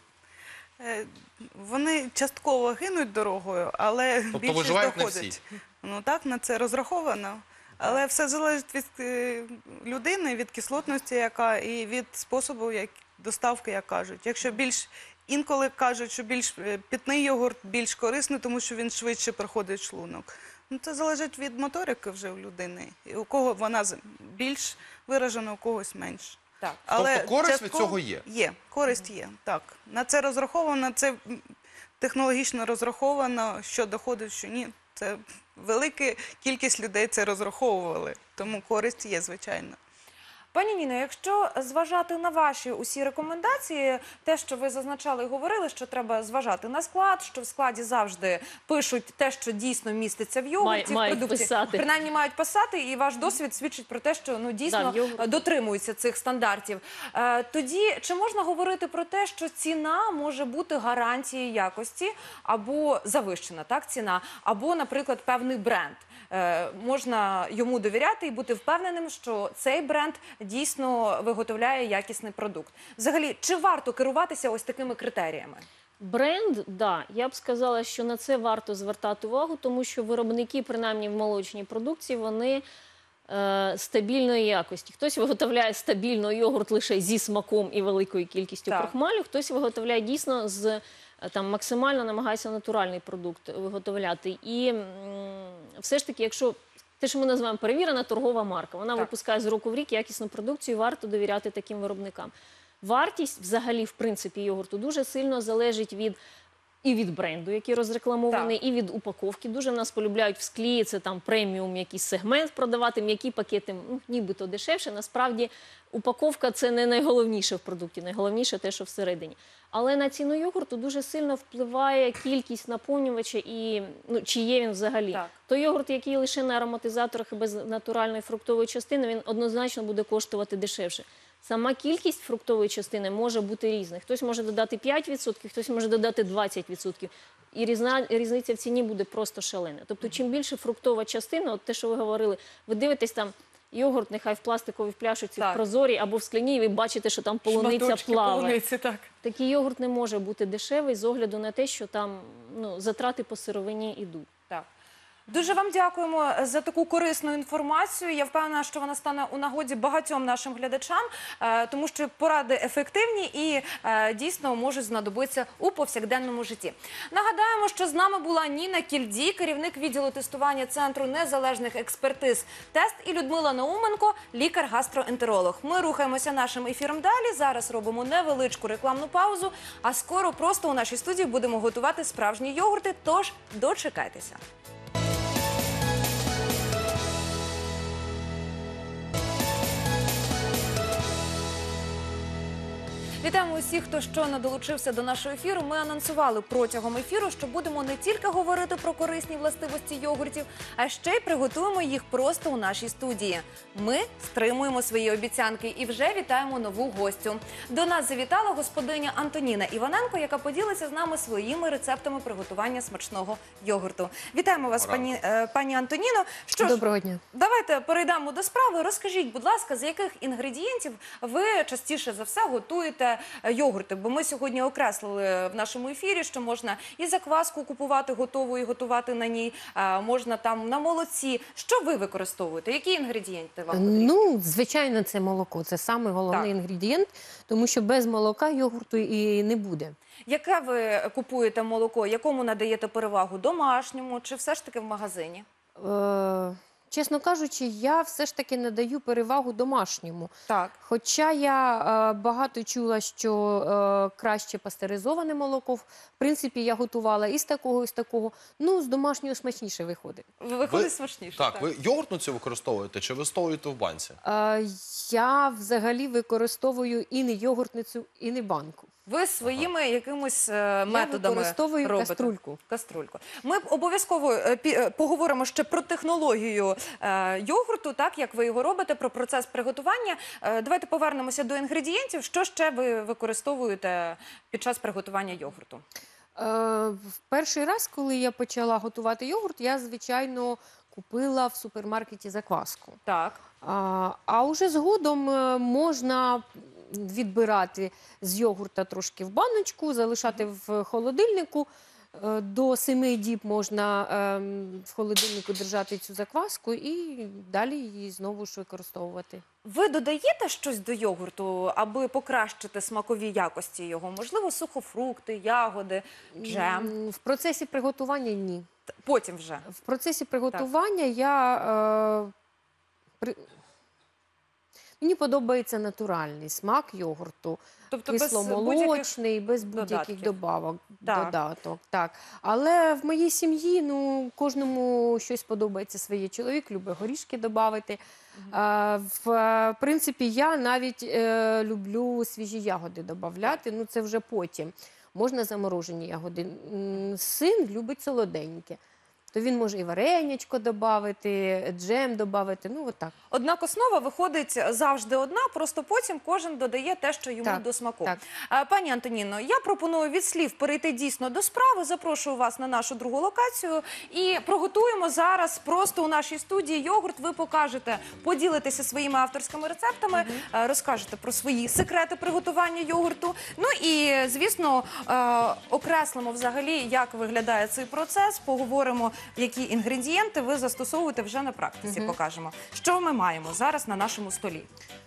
Вони частково гинуть дорогою, але Тобто більшість виживають не доходить. всі? Ну так, на це розраховано. Але все залежить від людини, від кислотності, яка, і від способу доставки, як кажуть. Якщо інколи кажуть, що більш питний йогурт більш корисний, тому що він швидше проходить шлунок. Ну, це залежить від моторики вже у людини. І у кого вона більш виражена, у когось менш. Так. Але тобто користь від цього є? Є, користь є, так. На це розраховано, це технологічно розраховано, що доходить, що ні. Це велика кількість людей це розраховували, тому користь є, звичайно. Пані Ніно, якщо зважати на ваші усі рекомендації, те, що ви зазначали і говорили, що треба зважати на склад, що в складі завжди пишуть те, що дійсно міститься в йогурті, в продукті. Писати. Принаймні мають писати, і ваш досвід свідчить про те, що ну, дійсно дотримуються цих стандартів. Тоді, чи можна говорити про те, що ціна може бути гарантією якості, або завищена, так, ціна, або, наприклад, певний бренд? можна йому довіряти і бути впевненим, що цей бренд дійсно виготовляє якісний продукт. Взагалі, чи варто керуватися ось такими критеріями? Бренд, да, я б сказала, що на це варто звертати увагу, тому що виробники, принаймні в молочній продукції, вони стабільної якості. Хтось виготовляє стабільно йогурт лише зі смаком і великою кількістю крохмалю, хтось виготовляє дійсно максимально намагається натуральний продукт виготовляти. І все ж таки, якщо те, що ми називаємо перевірена торгова марка, вона випускає з року в рік якісну продукцію, варто довіряти таким виробникам. Вартість взагалі, в принципі, йогурту дуже сильно залежить від бренду, який розрекламований, і від упаковки. Дуже в нас полюбляють в склі, це там преміум якийсь сегмент продавати, м'які пакети, нібито дешевше. Насправді, упаковка – це не найголовніше в продукті, найголовніше те, що всередині. Але на ціну йогурту дуже сильно впливає кількість наповнювача і чи є він взагалі. Той йогурт, який лише на ароматизаторах і без натуральної фруктової частини, він однозначно буде коштувати дешевше. Сама кількість фруктової частини може бути різна. Хтось може додати 5%, хтось може додати 20%. І різниця в ціні буде просто шалена. Тобто, чим більше фруктова частина, от те, що ви говорили, ви дивитесь там йогурт, нехай в пластиковій пляшці, в прозорій або в скляній, і ви бачите, що там полуниця плаває. Такий йогурт не може бути дешевий з огляду на те, що там затрати по сировині йдуть. Дуже вам дякуємо за таку корисну інформацію. Я впевнена, що вона стане у нагоді багатьом нашим глядачам, тому що поради ефективні і дійсно можуть знадобитися у повсякденному житті. Нагадаємо, що з нами була Ніна Кільдій, керівник відділу тестування Центру незалежних експертиз «Тест», і Людмила Науменко, лікар-гастроентеролог. Ми рухаємося нашим ефіром далі. Зараз робимо невеличку рекламну паузу, а скоро просто у нашій студії будемо готувати справжні йогурти, тож дочекайтеся. Вітаємо усіх, хто щойно долучився до нашого ефіру. Ми анонсували протягом ефіру, що будемо не тільки говорити про корисні властивості йогуртів, а ще й приготуємо їх просто у нашій студії. Ми стримуємо свої обіцянки і вже вітаємо нову гостю. До нас завітала господиня Антоніна Іваненко, яка поділиться з нами своїми рецептами приготування смачного йогурту. Вітаємо вас, пані Антоніно. Доброго дня. Давайте перейдемо до справи. Розкажіть, будь ласка, з яких інгредієнтів ви частіше за все готуєте йогурти? Бо ми сьогодні окреслили в нашому ефірі, що можна і закваску купувати готову і готувати на ній, можна там на молоці. Що ви використовуєте? Які інгредієнти вам потрібні? Ну, звичайно, це молоко. Це самий головний інгредієнт, тому що без молока йогурту і не буде. Яке ви купуєте молоко? Якому надаєте перевагу? Домашньому чи все ж таки в магазині? Чесно кажучи, я все ж таки надаю перевагу домашньому. Так. Хоча я багато чула, що краще пастеризоване молоко. В принципі, я готувала і з такого, і з такого. Ну, з домашнього смачніше виходить. Виходить смачніше. Так, ви йогуртницю використовуєте чи ви стоїте в банці? Я взагалі використовую і не йогуртницю, і не банку. Ви своїми якимось методами використовую робите? Каструльку. Ми обов'язково поговоримо ще про технологію йогурту, так, як ви його робите, про процес приготування. Давайте повернемося до інгредієнтів. Що ще ви використовуєте під час приготування йогурту? В перший раз, коли я почала готувати йогурт, я, звичайно, купила в супермаркеті закваску. Так. А вже згодом можна відбирати з йогурта трошки в баночку, залишати в холодильнику. До 7 діб можна в холодильнику держати цю закваску і далі її знову ж використовувати. Ви додаєте щось до йогурту, аби покращити смакові якості його? Можливо, сухофрукти, ягоди, джем? В процесі приготування – ні. Потім вже? В процесі приготування я... Мені подобається натуральний смак йогурту, тобто кисломолочний, без будь-яких додаток. Так. Але в моїй сім'ї кожному щось подобається своє. Чоловік любить горішки додати. В принципі, я навіть люблю свіжі ягоди додати, це вже потім. Можна заморожені ягоди. Син любить солоденьке. то він може і варенячко додати, джем додати, ну отак. Однак основа виходить завжди одна, просто потім кожен додає те, що йому Так, до смаку. так. Пані Антоніно, я пропоную від слів перейти дійсно до справи. Запрошую вас на нашу другу локацію і приготуємо зараз просто у нашій студії йогурт. Ви покажете, поділитеся своїми авторськими рецептами, розкажете про свої секрети приготування йогурту. Ну і, звісно, окреслимо взагалі, як виглядає цей процес, поговоримо, які інгредієнти ви застосовуєте вже на практиці, покажемо. Що ми маємо зараз на нашому столі?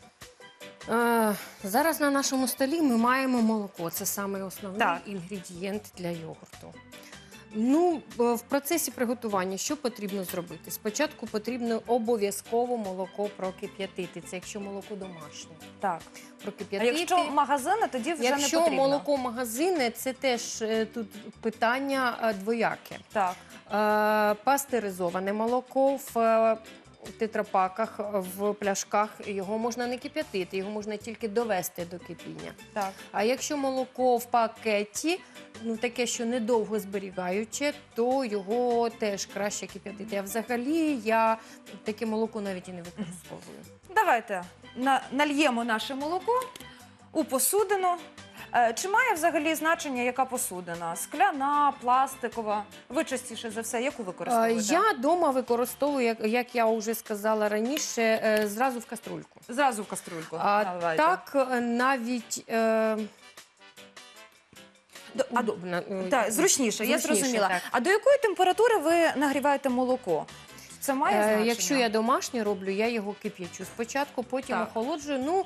Зараз на нашому столі ми маємо молоко. Це саме основний інгредієнт для йогурту. Ну, в процесі приготування що потрібно зробити? Спочатку потрібно обов'язково молоко прокип'ятити. Це якщо молоко домашнє. Так. Прокип'ятити. А якщо магазини, тоді вже не потрібно. Якщо молоко магазини, це теж тут питання двояке. Так. Пастеризоване молоко в тетрапаках, в пляшках, його можна не кип'ятити, його можна тільки довести до кипіння. Так. А якщо молоко в пакеті, ну таке, що недовго зберігаюче, то його теж краще кип'ятити. А взагалі я таке молоко навіть і не використовую. Давайте нальємо наше молоко у посудину. Чи має взагалі значення, яка посудина? Скляна, пластикова? Ви частіше за все, яку використовуєте? Я вдома використовую, як я вже сказала раніше, зразу в каструльку. Зразу в каструльку. Так, навіть... Так, зручніше, я зрозуміла. Так. А до якої температури ви нагріваєте молоко? Це має значення? Якщо я домашнє роблю, я його кип'ячу спочатку, потім охолоджую. Ну,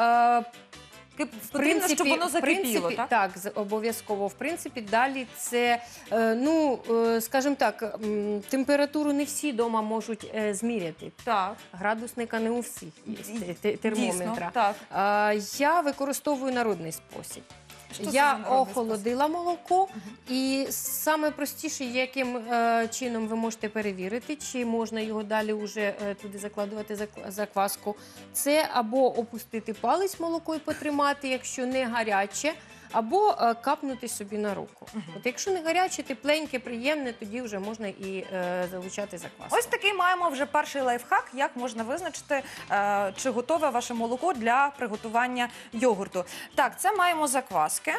потрібно, щоб воно закипіло, так? Так, обов'язково. В принципі, далі це, скажімо так, температуру не всі вдома можуть зміряти. Так. Градусника не у всіх є, термометра. Дійсно, так. Я використовую народний спосіб. Я охолодила молоко, і саме простіше, яким чином ви можете перевірити, чи можна його далі вже туди закладувати закваску, це або опустити палець молоко і потримати, якщо не гаряче, або капнути собі на руку. От якщо не гаряче, тепленьке, приємне, тоді вже можна і залучати закваску. Ось такий маємо вже перший лайфхак, як можна визначити, чи готове ваше молоко для приготування йогурту. Так, це маємо закваски.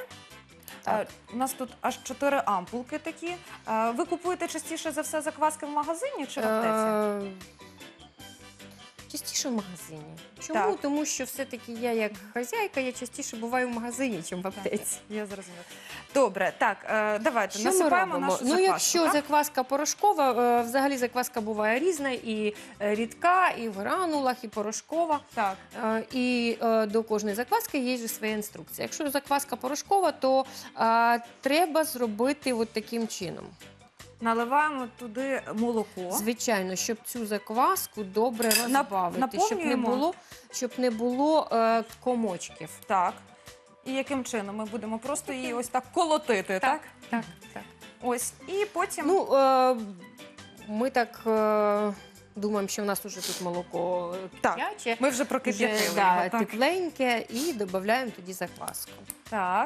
У нас тут аж 4 ампулки такі. Ви купуєте частіше за все закваски в магазині чи в аптеці? Частіше в магазині. Чому? Тому що все-таки я як хазяйка, я частіше буваю в магазині, ніж в аптеці. Я зрозуміла. Добре, так, давайте що насипаємо нашу закваску. Ну, якщо закваска порошкова, взагалі закваска буває різна, і рідка, і в гранулах, і порошкова. Так. І до кожної закваски є ж своя інструкція. Якщо закваска порошкова, то треба зробити от таким чином. Наливаємо туди молоко. Звичайно, щоб цю закваску добре розбавити, наповнюємо. щоб не було комочків. Так. І яким чином? Ми будемо просто її ось так колотити, так? Так. Ось, і потім... Ну, ми так думаємо, що в нас вже тут молоко кип'яче. Ми вже прокип'ятили його. Тепленьке, і додаємо тоді закваску. Так.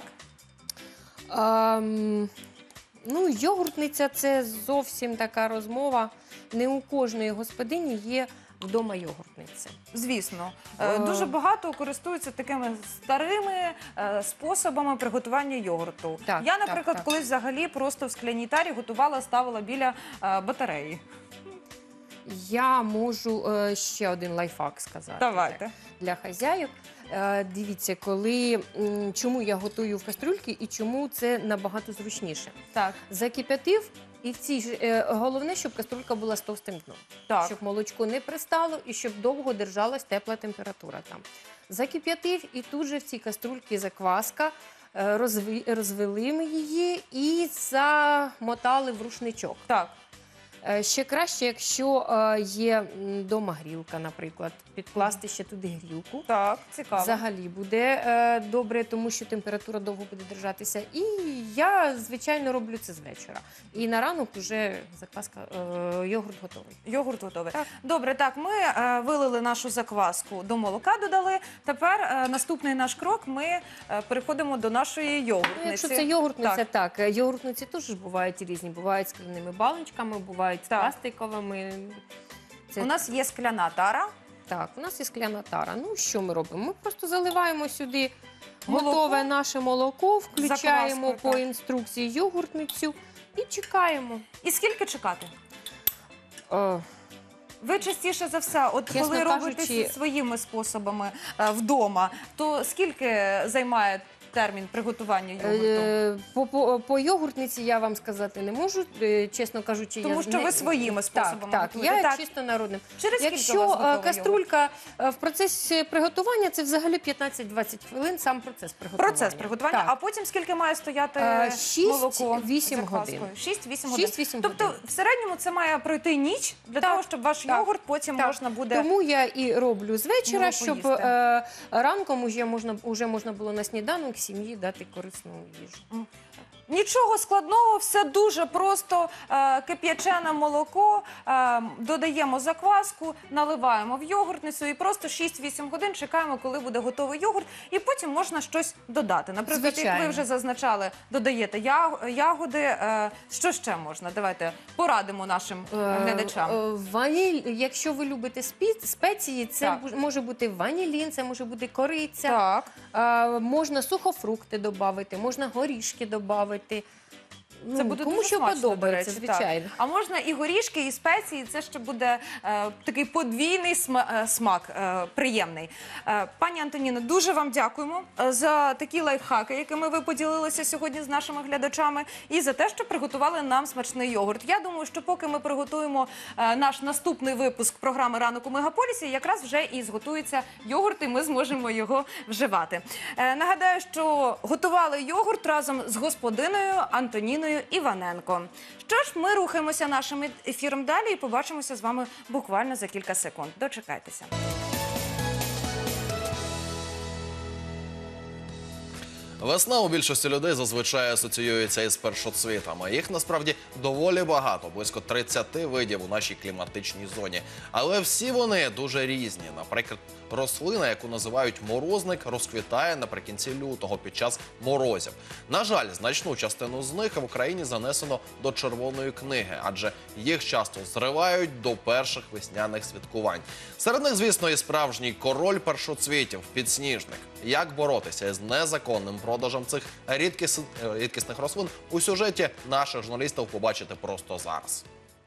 Ну, йогуртниця – це зовсім така розмова. Не у кожної господині є вдома йогуртниця. Звісно. Дуже багато користуються такими старими способами приготування йогурту. Я, наприклад, колись взагалі просто в скляній тарі готувала, ставила біля батареї. Я можу ще один лайфхак сказати. Давайте. Для хазяїв. Дивіться, чому я готую в кастрюльці і чому це набагато зручніше. Так. Закип'ятив, і головне, щоб кастрюлька була з товстим дном. Так. Щоб молочко не пристало і щоб довго держалась тепла температура там. Закип'ятив, і тут же в цій кастрюльці закваска, розвели ми її і замотали в рушничок. Так. Ще краще, якщо є вдома грілка, наприклад, підкласти ще туди грілку. Так, цікаво. Взагалі буде добре, тому що температура довго буде держатися. І я, звичайно, роблю це з вечора. І на ранок вже закваска, йогурт готовий. Йогурт готовий. Так. Добре, так, ми вилили нашу закваску, до молока додали. Тепер наступний наш крок, ми переходимо до нашої йогуртниці. Ну, якщо це йогуртниця, так. Йогуртниці теж бувають різні. Бувають скляними баночками, бувають бувають з Так. пластиковими. Це- У нас є скляна тара. Так, у нас є скляна тара. Ну, що ми робимо? Ми просто заливаємо сюди Молоко. готове наше молоко, включаємо Закваскою, по так. інструкції йогуртницю і чекаємо. І скільки чекати? Е, Ви частіше за все, от Чесно коли робите кажучи- своїми способами вдома, то скільки займає термін приготування йогурту? По йогуртниці я вам сказати не можу, чесно кажучи. Тому я що ви своїми способами Так, готуєте, я так? чисто народним. Через скільки у Якщо вас готовий каструлька в процесі приготування, це взагалі 15-20 хвилин сам процес приготування. Процес приготування, Так. а потім скільки має стояти 6-8 молоко? годин. з закваскою? 6-8 годин. 6-8 Тобто годин. в середньому це має пройти ніч для Так, того, щоб ваш так, йогурт потім так. можна буде... Тому я і роблю з вечора, Його щоб поїсти. ранком уже можна було на сніданок сім'ї дати корисну їжу. Нічого складного, все дуже просто. Кип'ячене молоко, додаємо закваску, наливаємо в йогуртницю і просто 6-8 годин чекаємо, коли буде готовий йогурт, і потім можна щось додати. Наприклад, як ви Звичайно. вже зазначали, додаєте ягоди. Що ще можна? Давайте порадимо нашим глядачам. Ваніль, якщо ви любите спеції, це Так. може бути ванілін, це може бути кориця. Так. Можна сухофрукти додати, можна горішки додати. Це буде кому дуже що смачно, до подобається, речі, звичайно. так. А можна і горішки, і спеції, це ще буде такий подвійний смак, приємний. Пані Антоніно, дуже вам дякуємо за такі лайфхаки, якими ви поділилися сьогодні з нашими глядачами, і за те, що приготували нам смачний йогурт. Я думаю, що поки ми приготуємо наш наступний випуск програми «Ранок у Мегаполісі», якраз вже і зготується йогурт, і ми зможемо його вживати. Нагадаю, що готували йогурт разом з господиною Антоніною Іваненко. Що ж, ми рухаємося нашим ефіром далі і побачимося з вами буквально за кілька секунд. Дочекайтеся. Весна у більшості людей зазвичай асоціюється із першоцвітами. Їх насправді доволі багато, близько 30 видів у нашій кліматичній зоні. Але всі вони дуже різні. Наприклад, рослина, яку називають морозник, розквітає наприкінці лютого під час морозів. На жаль, значну частину з них в Україні занесено до Червоної книги, адже їх часто зривають до перших весняних святкувань. Серед них, звісно, і справжній король першоцвітів – підсніжник. Як боротися з незаконним продажем цих рідкісних рослин у сюжеті наших журналістів побачите просто зараз.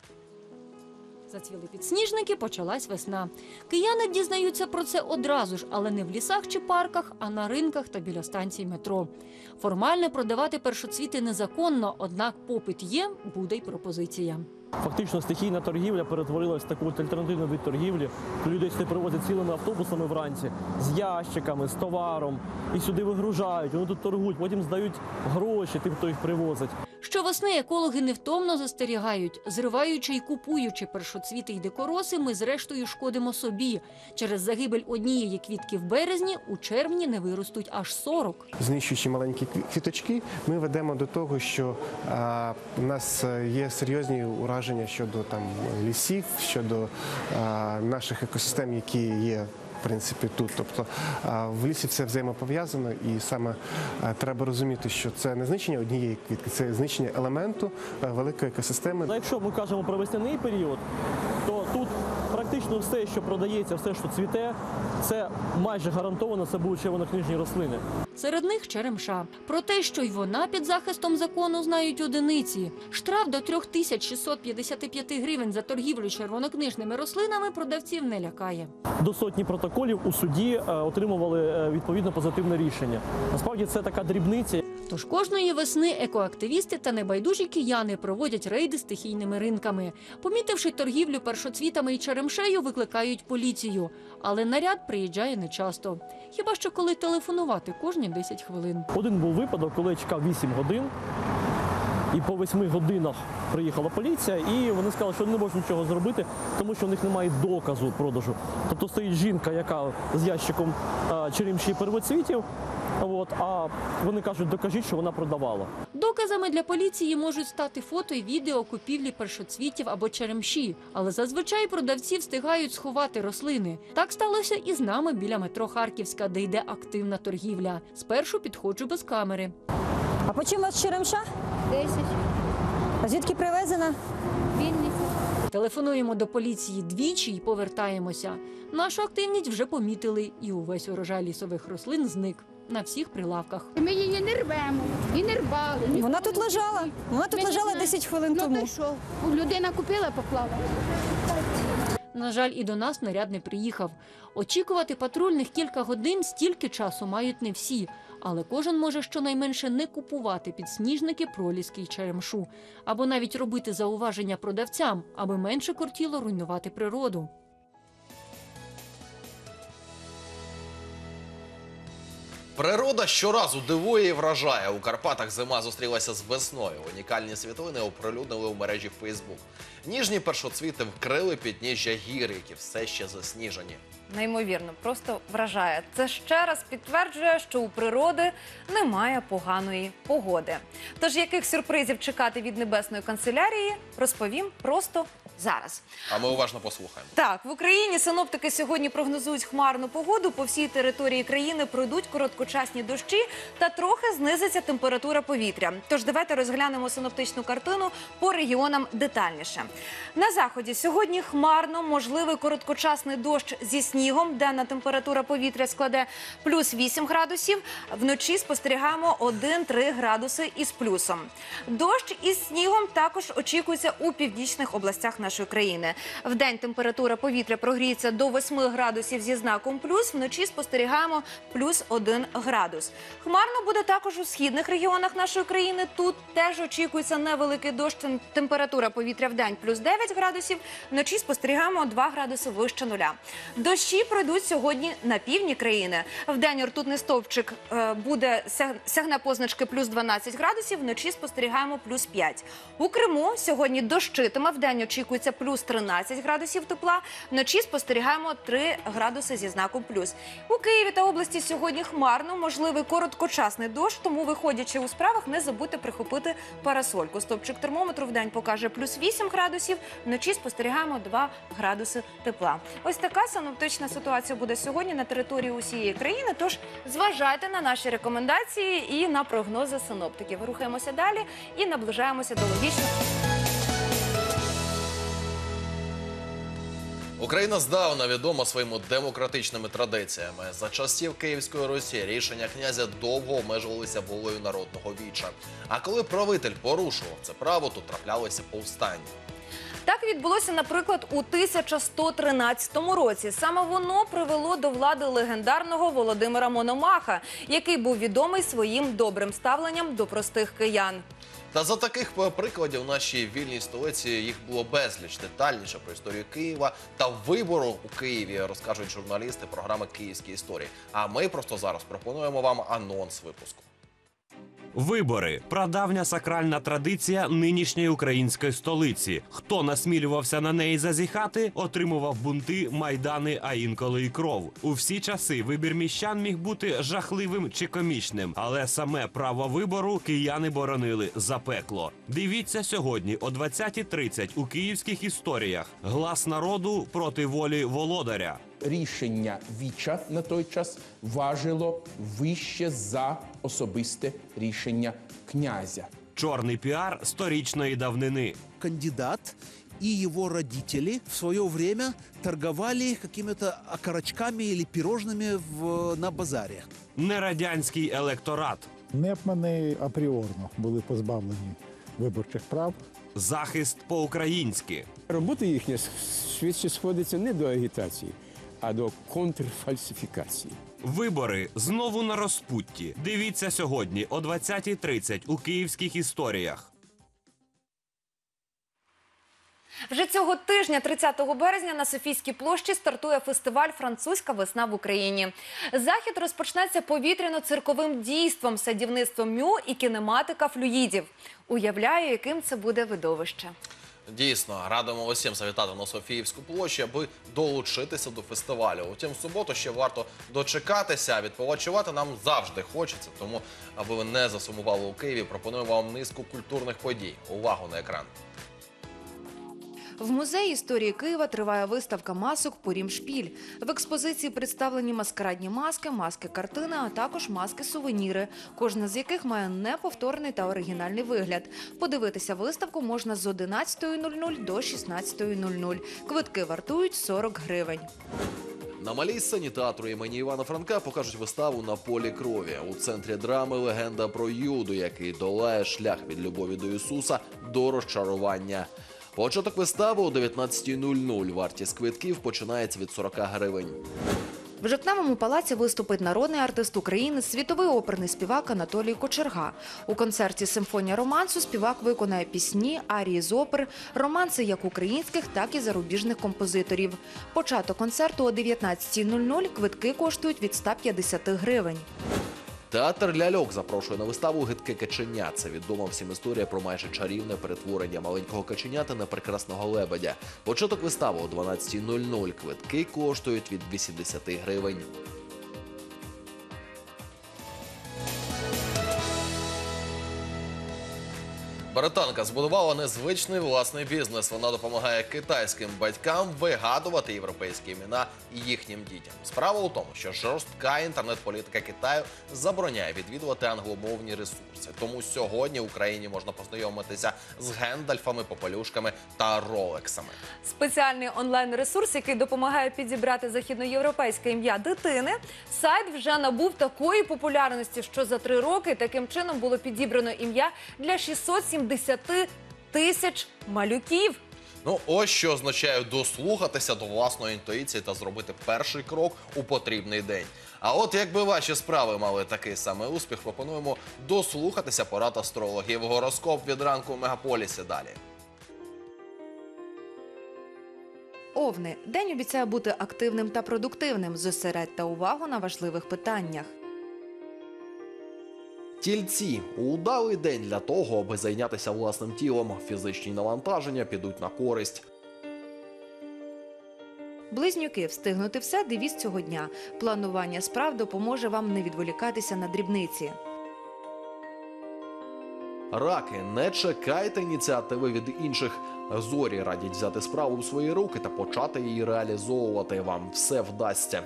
Зацвіли підсніжники, почалась весна. Кияни дізнаються про це одразу ж, але не в лісах чи парках, а на ринках та біля станцій метро. Формально продавати першоцвіти незаконно, однак попит є, буде й пропозиція. Фактично стихійна торгівля перетворилась в таку альтернативну від торгівлі. Людей сюди привозять цілими автобусами вранці, з ящиками, з товаром. І сюди вигружають, вони тут торгують, потім здають гроші тим, хто їх привозить. Щовесни екологи невтомно застерігають. Зриваючи і купуючи першоцвіти й дикороси, ми зрештою шкодимо собі. Через загибель однієї квітки в березні у червні не виростуть аж 40. Знищуючи маленькі квіточки, ми ведемо до того, що у нас є серйозні ураження щодо лісів, щодо наших екосистем, які є в принципі тут. Тобто в лісі все взаємопов'язано, і саме треба розуміти, що це не знищення однієї квітки, це знищення елементу великої екосистеми. Якщо ми кажемо про весняний період, то тут практично все, що продається, все, що цвіте, це майже гарантовано, це будуть червонокнижні рослини. Серед них черемша. Про те, що й вона під захистом закону, знають одиниці. Штраф до 3655 гривень за торгівлю червонокнижними рослинами продавців не лякає. До сотні протоколів у суді отримували відповідно позитивне рішення. Насправді це така дрібниця. Тож кожної весни екоактивісти та небайдужі кияни проводять рейди стихійними ринками. Помітивши торгівлю першоцвітами і черемшею, викликають поліцію. Але наряд приїжджає нечасто. Хіба що коли телефонувати кожні 10 хвилин. Один був випадок, коли я чекав 8 годин. І по 8 годинах приїхала поліція, і вони сказали, що не можуть нічого зробити, тому що у них немає доказу продажу. Тобто стоїть жінка, яка з ящиком черемші первоцвітів, а вони кажуть, докажіть, що вона продавала. Доказами для поліції можуть стати фото і відео купівлі першоцвітів або черемші. Але зазвичай продавці встигають сховати рослини. Так сталося і з нами біля метро Харківська, де йде активна торгівля. Спершу підходжу без камери. А по чим у вас черемша? 10. А звідки привезена? Вінниця. Телефонуємо до поліції двічі і повертаємося. Нашу активність вже помітили, і увесь урожай лісових рослин зник на всіх прилавках. Ми її не рвемо, і не рвали. Вона тут лежала. Вона тут лежала 10 хвилин тому. Ну, що? Людина купила, поклала. На жаль, і до нас наряд не приїхав. Очікувати патрульних кілька годин стільки часу мають не всі. Але кожен може щонайменше не купувати підсніжники, проліски й черемшу. Або навіть робити зауваження продавцям, аби менше кортіло руйнувати природу. Природа щоразу дивує і вражає. У Карпатах зима зустрілася з весною. Унікальні світлини оприлюднили у мережі Facebook. Ніжні першоцвіти вкрили підніжжя гір, які все ще засніжені. Неймовірно, просто вражає. Це ще раз підтверджує, що у природи немає поганої погоди. Тож, яких сюрпризів чекати від Небесної канцелярії, розповім просто зараз. А ми уважно послухаємо. Так, в Україні синоптики сьогодні прогнозують хмарну погоду. По всій території країни пройдуть короткочасні дощі та трохи знизиться температура повітря. Тож давайте розглянемо синоптичну картину по регіонам детальніше. На заході сьогодні хмарно, можливий короткочасний дощ зі снігом, денна температура повітря складе плюс 8 градусів. Вночі спостерігаємо 1-3 градуси із плюсом. Дощ із снігом також очікується у північних областях нашої країни. Вдень температура повітря прогріється до 8 градусів зі знаком плюс, вночі спостерігаємо плюс 1 градус. Хмарно буде також у східних регіонах нашої країни. Тут теж очікується невеликий дощ, температура повітря вдень плюс 9 градусів, вночі спостерігаємо 2 градуси вище нуля. Дощі пройдуть сьогодні на півдні країни. Вдень ртутний стовпчик сягне позначки плюс 12 градусів, вночі спостерігаємо плюс 5. У Криму сьогодні дощитиме, вдень очікується плюс 13 градусів тепла, вночі спостерігаємо 3 градуси зі знаком плюс. У Києві та області сьогодні хмарно, можливий короткочасний дощ, тому, виходячи у справах, не забудьте прихопити парасольку. Стовпчик термометру вдень покаже плюс 8 градусів, вночі спостерігаємо 2 градуси тепла. Ось така синоптична ситуація буде сьогодні на території усієї країни, тож зважайте на наші рекомендації і на прогнози синоптиків. Рухаємося далі і наближаємося до логічного. Україна здавна відома своїми демократичними традиціями. За часів Київської Русі рішення князя довго обмежувалися волею народного віча. А коли правитель порушував це право, то траплялися повстання. Так відбулося, наприклад, у 1113 році. Саме воно привело до влади легендарного Володимира Мономаха, який був відомий своїм добрим ставленням до простих киян. Та за таких прикладів в нашій вільній столиці їх було безліч. Детальніше про історію Києва та вибору у Києві розкажуть журналісти програми «Київські історії». А ми просто зараз пропонуємо вам анонс випуску. Вибори – прадавня сакральна традиція нинішньої української столиці. Хто насмілювався на неї зазіхати, отримував бунти, майдани, а інколи і кров. У всі часи вибір міщан міг бути жахливим чи комічним, але саме право вибору кияни боронили запекло. Дивіться сьогодні о 20:30 у «Київських історіях». Глас народу проти волі володаря. Рішення віча на той час важило вище за особисте рішення князя. Чорний піар сторічної давнини. Кандидат и его родители в свое время торговали какими-то окорочками или пирожными на базарі. Нерадянський електорат. Непмани апріорно були позбавлені виборчих прав. Захист по-українськи. Робота їхня швидше сходиться не до агітації, а до контрфальсифікації. Вибори знову на розпутті. Дивіться сьогодні о 20:30 у «Київських історіях». Вже цього тижня, 30 березня, на Софійській площі стартує фестиваль «Французька весна в Україні». Захід розпочнеться повітряно-цирковим дійством, садівництвом мю і кінематика флюїдів. Уявляю, яким це буде видовище. Дійсно, радимо усім завітати на Софіївську площу, аби долучитися до фестивалю. Утім, в суботу ще варто дочекатися, відпочивати нам завжди хочеться. Тому, аби ви не засумували у Києві, пропонуємо вам низку культурних подій. Увагу на екран. В музеї історії Києва триває виставка масок «Порімшпіль». В експозиції представлені маскарадні маски, маски-картини, а також маски-сувеніри, кожна з яких має неповторний та оригінальний вигляд. Подивитися виставку можна з 11:00 до 16:00. Квитки вартують 40 гривень. На малій сцені театру імені Івана Франка покажуть виставу «На полі крові». У центрі драми легенда про Юду, який долає шлях від любові до Ісуса до розчарування. Початок вистави о 19:00. Вартість квитків починається від 40 гривень. В Жовтневому палаці виступить народний артист України, світовий оперний співак Анатолій Кочерга. У концерті «Симфонія романсу» співак виконає пісні, арії з опер, романси як українських, так і зарубіжних композиторів. Початок концерту о 19:00, квитки коштують від 150 гривень. Театр ляльок запрошує на виставу «Гидке каченя». Це відома всім історія про майже чарівне перетворення маленького каченята на прекрасного лебедя. Початок вистави о 12:00. Квитки коштують від 80 гривень. Британка збудувала незвичний власний бізнес. Вона допомагає китайським батькам вигадувати європейські імена їхнім дітям. Справа у тому, що жорстка інтернет-політика Китаю забороняє відвідувати англомовні ресурси. Тому сьогодні в Україні можна познайомитися з Гендальфами, Попелюшками та Ролексами. Спеціальний онлайн-ресурс, який допомагає підібрати західноєвропейське ім'я дитини, сайт вже набув такої популярності, що за 3 роки таким чином було підібрано ім'я для 670 тисяч малюків. Ну, ось що означає дослухатися до власної інтуїції та зробити перший крок у потрібний день. А от якби ваші справи мали такий самий успіх, пропонуємо дослухатися порад астрологів. Гороскоп від ранку в Мегаполісі далі. Овни. День обіцяє бути активним та продуктивним. Зосередьте увагу на важливих питаннях. Тільці. Удалий день для того, аби зайнятися власним тілом. Фізичні навантаження підуть на користь. Близнюки. Встигнути все – девіз цього дня. Планування справ допоможе вам не відволікатися на дрібниці. Раки. Не чекайте ініціативи від інших. Зорі радять взяти справу в свої руки та почати її реалізовувати. Вам все вдасться.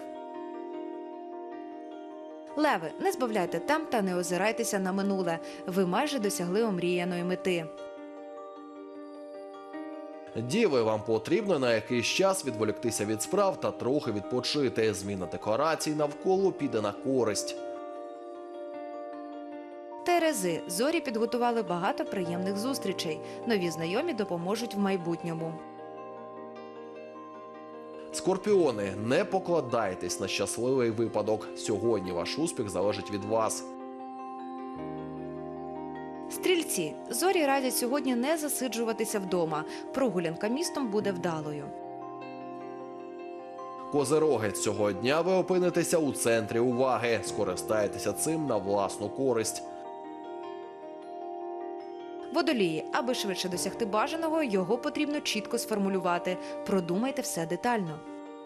Леви. Не збавляйте темп та не озирайтеся на минуле. Ви майже досягли омріяної мети. Діви, вам потрібно на якийсь час відволіктися від справ та трохи відпочити. Зміна декорацій навколо піде на користь. Терези. Зорі підготували багато приємних зустрічей. Нові знайомі допоможуть в майбутньому. Скорпіони, не покладайтесь на щасливий випадок. Сьогодні ваш успіх залежить від вас. Стрільці. Зорі радять сьогодні не засиджуватися вдома. Прогулянка містом буде вдалою. Козироги, цього дня ви опинитеся у центрі уваги. Скористайтеся цим на власну користь. Водолії. Аби швидше досягти бажаного, його потрібно чітко сформулювати. Продумайте все детально.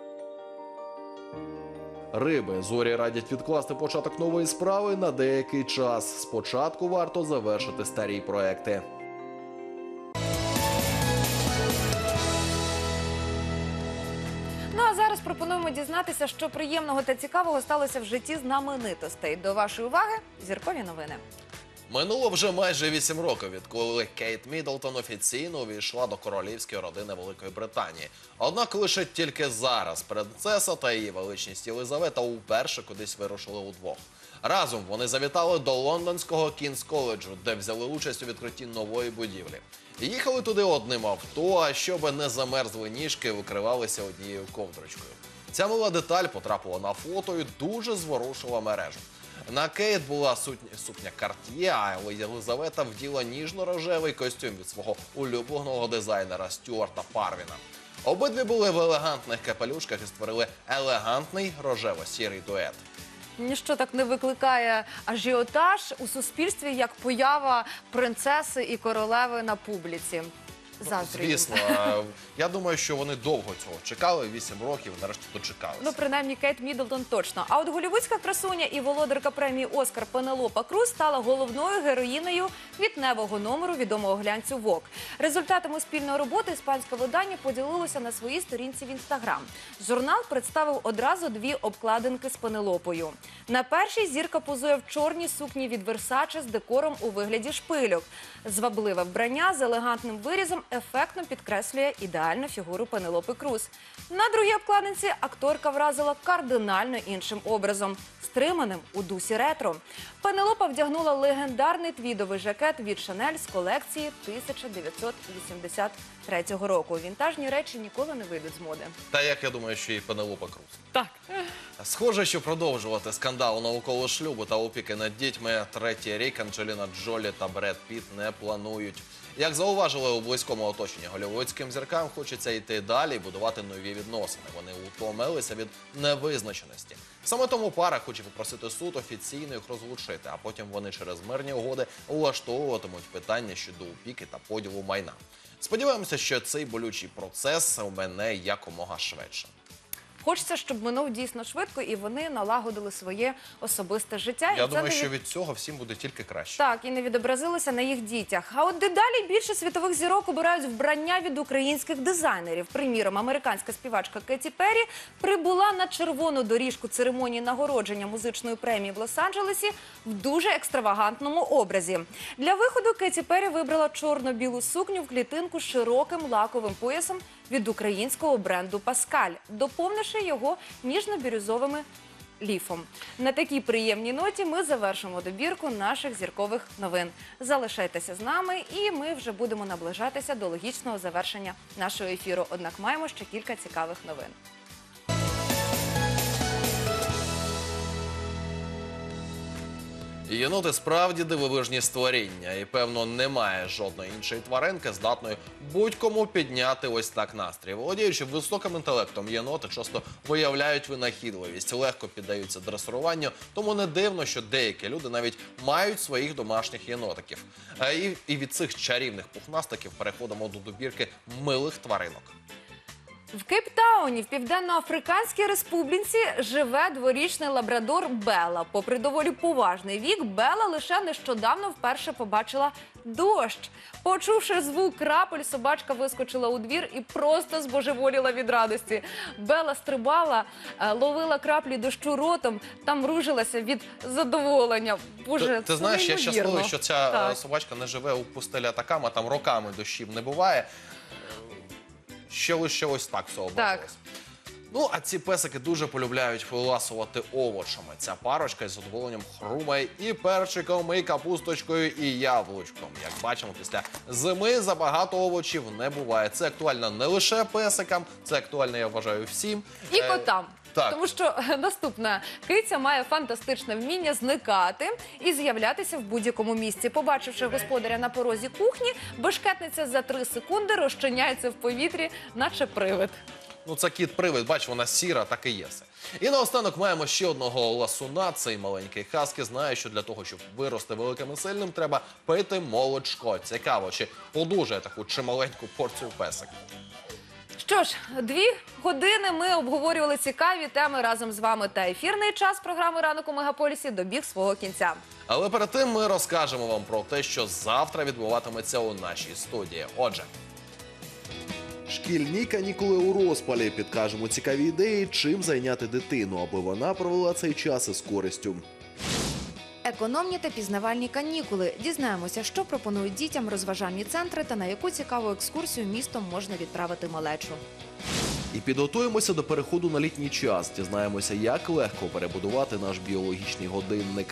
Риби. Зорі радять відкласти початок нової справи на деякий час. Спочатку варто завершити старі проекти. Ну а зараз пропонуємо дізнатися, що приємного та цікавого сталося в житті знаменитостей. До вашої уваги – зіркові новини. Минуло вже майже 8 років, відколи Кейт Міддлтон офіційно увійшла до королівської родини Великої Британії. Однак лише тільки зараз принцеса та її величність Єлизавета уперше кудись вирушили удвох. Разом вони завітали до лондонського Кінс-коледжу, де взяли участь у відкритті нової будівлі. Їхали туди одним авто, а щоб не замерзли ніжки, викривалися однією ковдрочкою. Ця мила деталь потрапила на фото і дуже зворушила мережу. На Кейт була сукня Cartier, а Єлизавета вділа ніжно-рожевий костюм від свого улюбленого дизайнера Стюарта Парвіна. Обидві були в елегантних капелюшках і створили елегантний рожево-сірий дует. Ніщо так не викликає ажіотаж у суспільстві, як поява принцеси і королеви на публіці. заздрю їм. Звісно, я думаю, що вони довго цього чекали, 8 років, нарешті дочекалися. Ну, принаймні, Кейт Міддлтон точно. А от голлівудська красуня і володарка премії «Оскар» Пенелопа Круз стала головною героїнею квітневого номеру відомого глянцю Vogue. Результатами спільної роботи іспанське видання поділилося на своїй сторінці в Інстаграм. Журнал представив одразу 2 обкладинки з Пенелопою. На першій зірка позує в чорній сукні від Versace з декором у вигляді шпильок. Звабливе вбрання з елегантним вирізом ефектно підкреслює ідеальну фігуру Пенелопи Круз. На другій обкладинці акторка вразила кардинально іншим образом – стриманим у дусі ретро. Пенелопа вдягнула легендарний твідовий жакет від Шанель з колекції 1983 року. Вінтажні речі ніколи не вийдуть з моди. Та як я думаю, що і Пенелопа Круз. Так. Схоже, що продовжувати скандал навколо шлюбу та опіки над дітьми третій рік Анджеліна Джолі та Бред Піт не планують. Як зауважили у близькому оточенні голлівудським зіркам, хочеться йти далі і будувати нові відносини. Вони утомилися від невизначеності. Саме тому пара хоче попросити суд офіційно їх розлучити, а потім вони через мирні угоди влаштовуватимуть питання щодо опіки та поділу майна. Сподіваємося, що цей болючий процес мине якомога швидше. Хочеться, щоб минув дійсно швидко і вони налагодили своє особисте життя. Я думаю, що від цього всім буде тільки краще. Так, і не відобразилося на їх дітях. А от дедалі більше світових зірок обирають вбрання від українських дизайнерів. Приміром, американська співачка Кеті Перрі прибула на червону доріжку церемонії нагородження музичної премії в Лос-Анджелесі в дуже екстравагантному образі. Для виходу Кеті Перрі вибрала чорно-білу сукню в клітинку з широким лаковим поясом від українського бренду «Паскаль», доповнивши його ніжно-бірюзовими ліфом. На такій приємній ноті ми завершимо добірку наших зіркових новин. Залишайтеся з нами і ми вже будемо наближатися до логічного завершення нашого ефіру. Однак маємо ще кілька цікавих новин. Єноти справді дивовижні створіння, і, певно, немає жодної іншої тваринки, здатної будь-кому підняти ось так настрій. Володіючи високим інтелектом, єноти часто виявляють винахідливість, легко піддаються дресируванню, тому не дивно, що деякі люди навіть мають своїх домашніх єнотиків. І від цих чарівних пухнастиків переходимо до добірки милих тваринок. В Кейптауні, в Південно-Африканській Республіці, живе дворічний лабрадор Бела. Попри доволі поважний вік, Бела лише нещодавно вперше побачила дощ. Почувши звук крапель, собачка вискочила у двір і просто збожеволіла від радості. Бела стрибала, ловила краплі дощу ротом та мружилася від задоволення. Боже, ти знаєш, я неймовірно. щасливий, що ця Так. собачка не живе у пустелі Атакама, там роками дощів не буває. Ще лише ось так все обмовилось. Ну, а ці песики дуже полюбляють виласувати овочами. Ця парочка із задоволенням хрумає і перчиком, і капусточкою, і яблучком. Як бачимо, після зими забагато овочів не буває. Це актуально не лише песикам, це актуально, я вважаю, всім. І котам. Так. Тому що наступна киця має фантастичне вміння зникати і з'являтися в будь-якому місці. Побачивши господаря на порозі кухні, бешкетниця за 3 секунди розчиняється в повітрі, наче привид. Ну, це кіт-привид, бач, вона сіра, так і є все. І наостанок маємо ще одного ласуна. Цей маленький хаски знає, що для того, щоб вирости великим і сильним, треба пити молочко. Цікаво, чи подужає таку чималеньку порцію песик. Що ж, 2 години ми обговорювали цікаві теми разом з вами. Та ефірний час програми «Ранок у Мегаполісі» добіг свого кінця. Але перед тим ми розкажемо вам про те, що завтра відбуватиметься у нашій студії. Отже, шкільні канікули у розпалі. Підкажемо цікаві ідеї, чим зайняти дитину, аби вона провела цей час із користю. Економні та пізнавальні канікули. Дізнаємося, що пропонують дітям розважальні центри та на яку цікаву екскурсію містом можна відправити малечу. І підготуємося до переходу на літній час. Дізнаємося, як легко перебудувати наш біологічний годинник.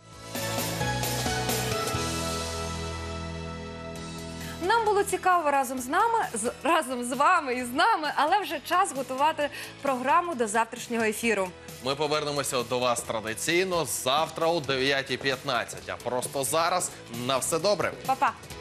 Нам було цікаво разом з вами і з нами, але вже час готувати програму до завтрашнього ефіру. ми повернемося до вас традиційно завтра о 9:15. А просто зараз на все добре. Па-па!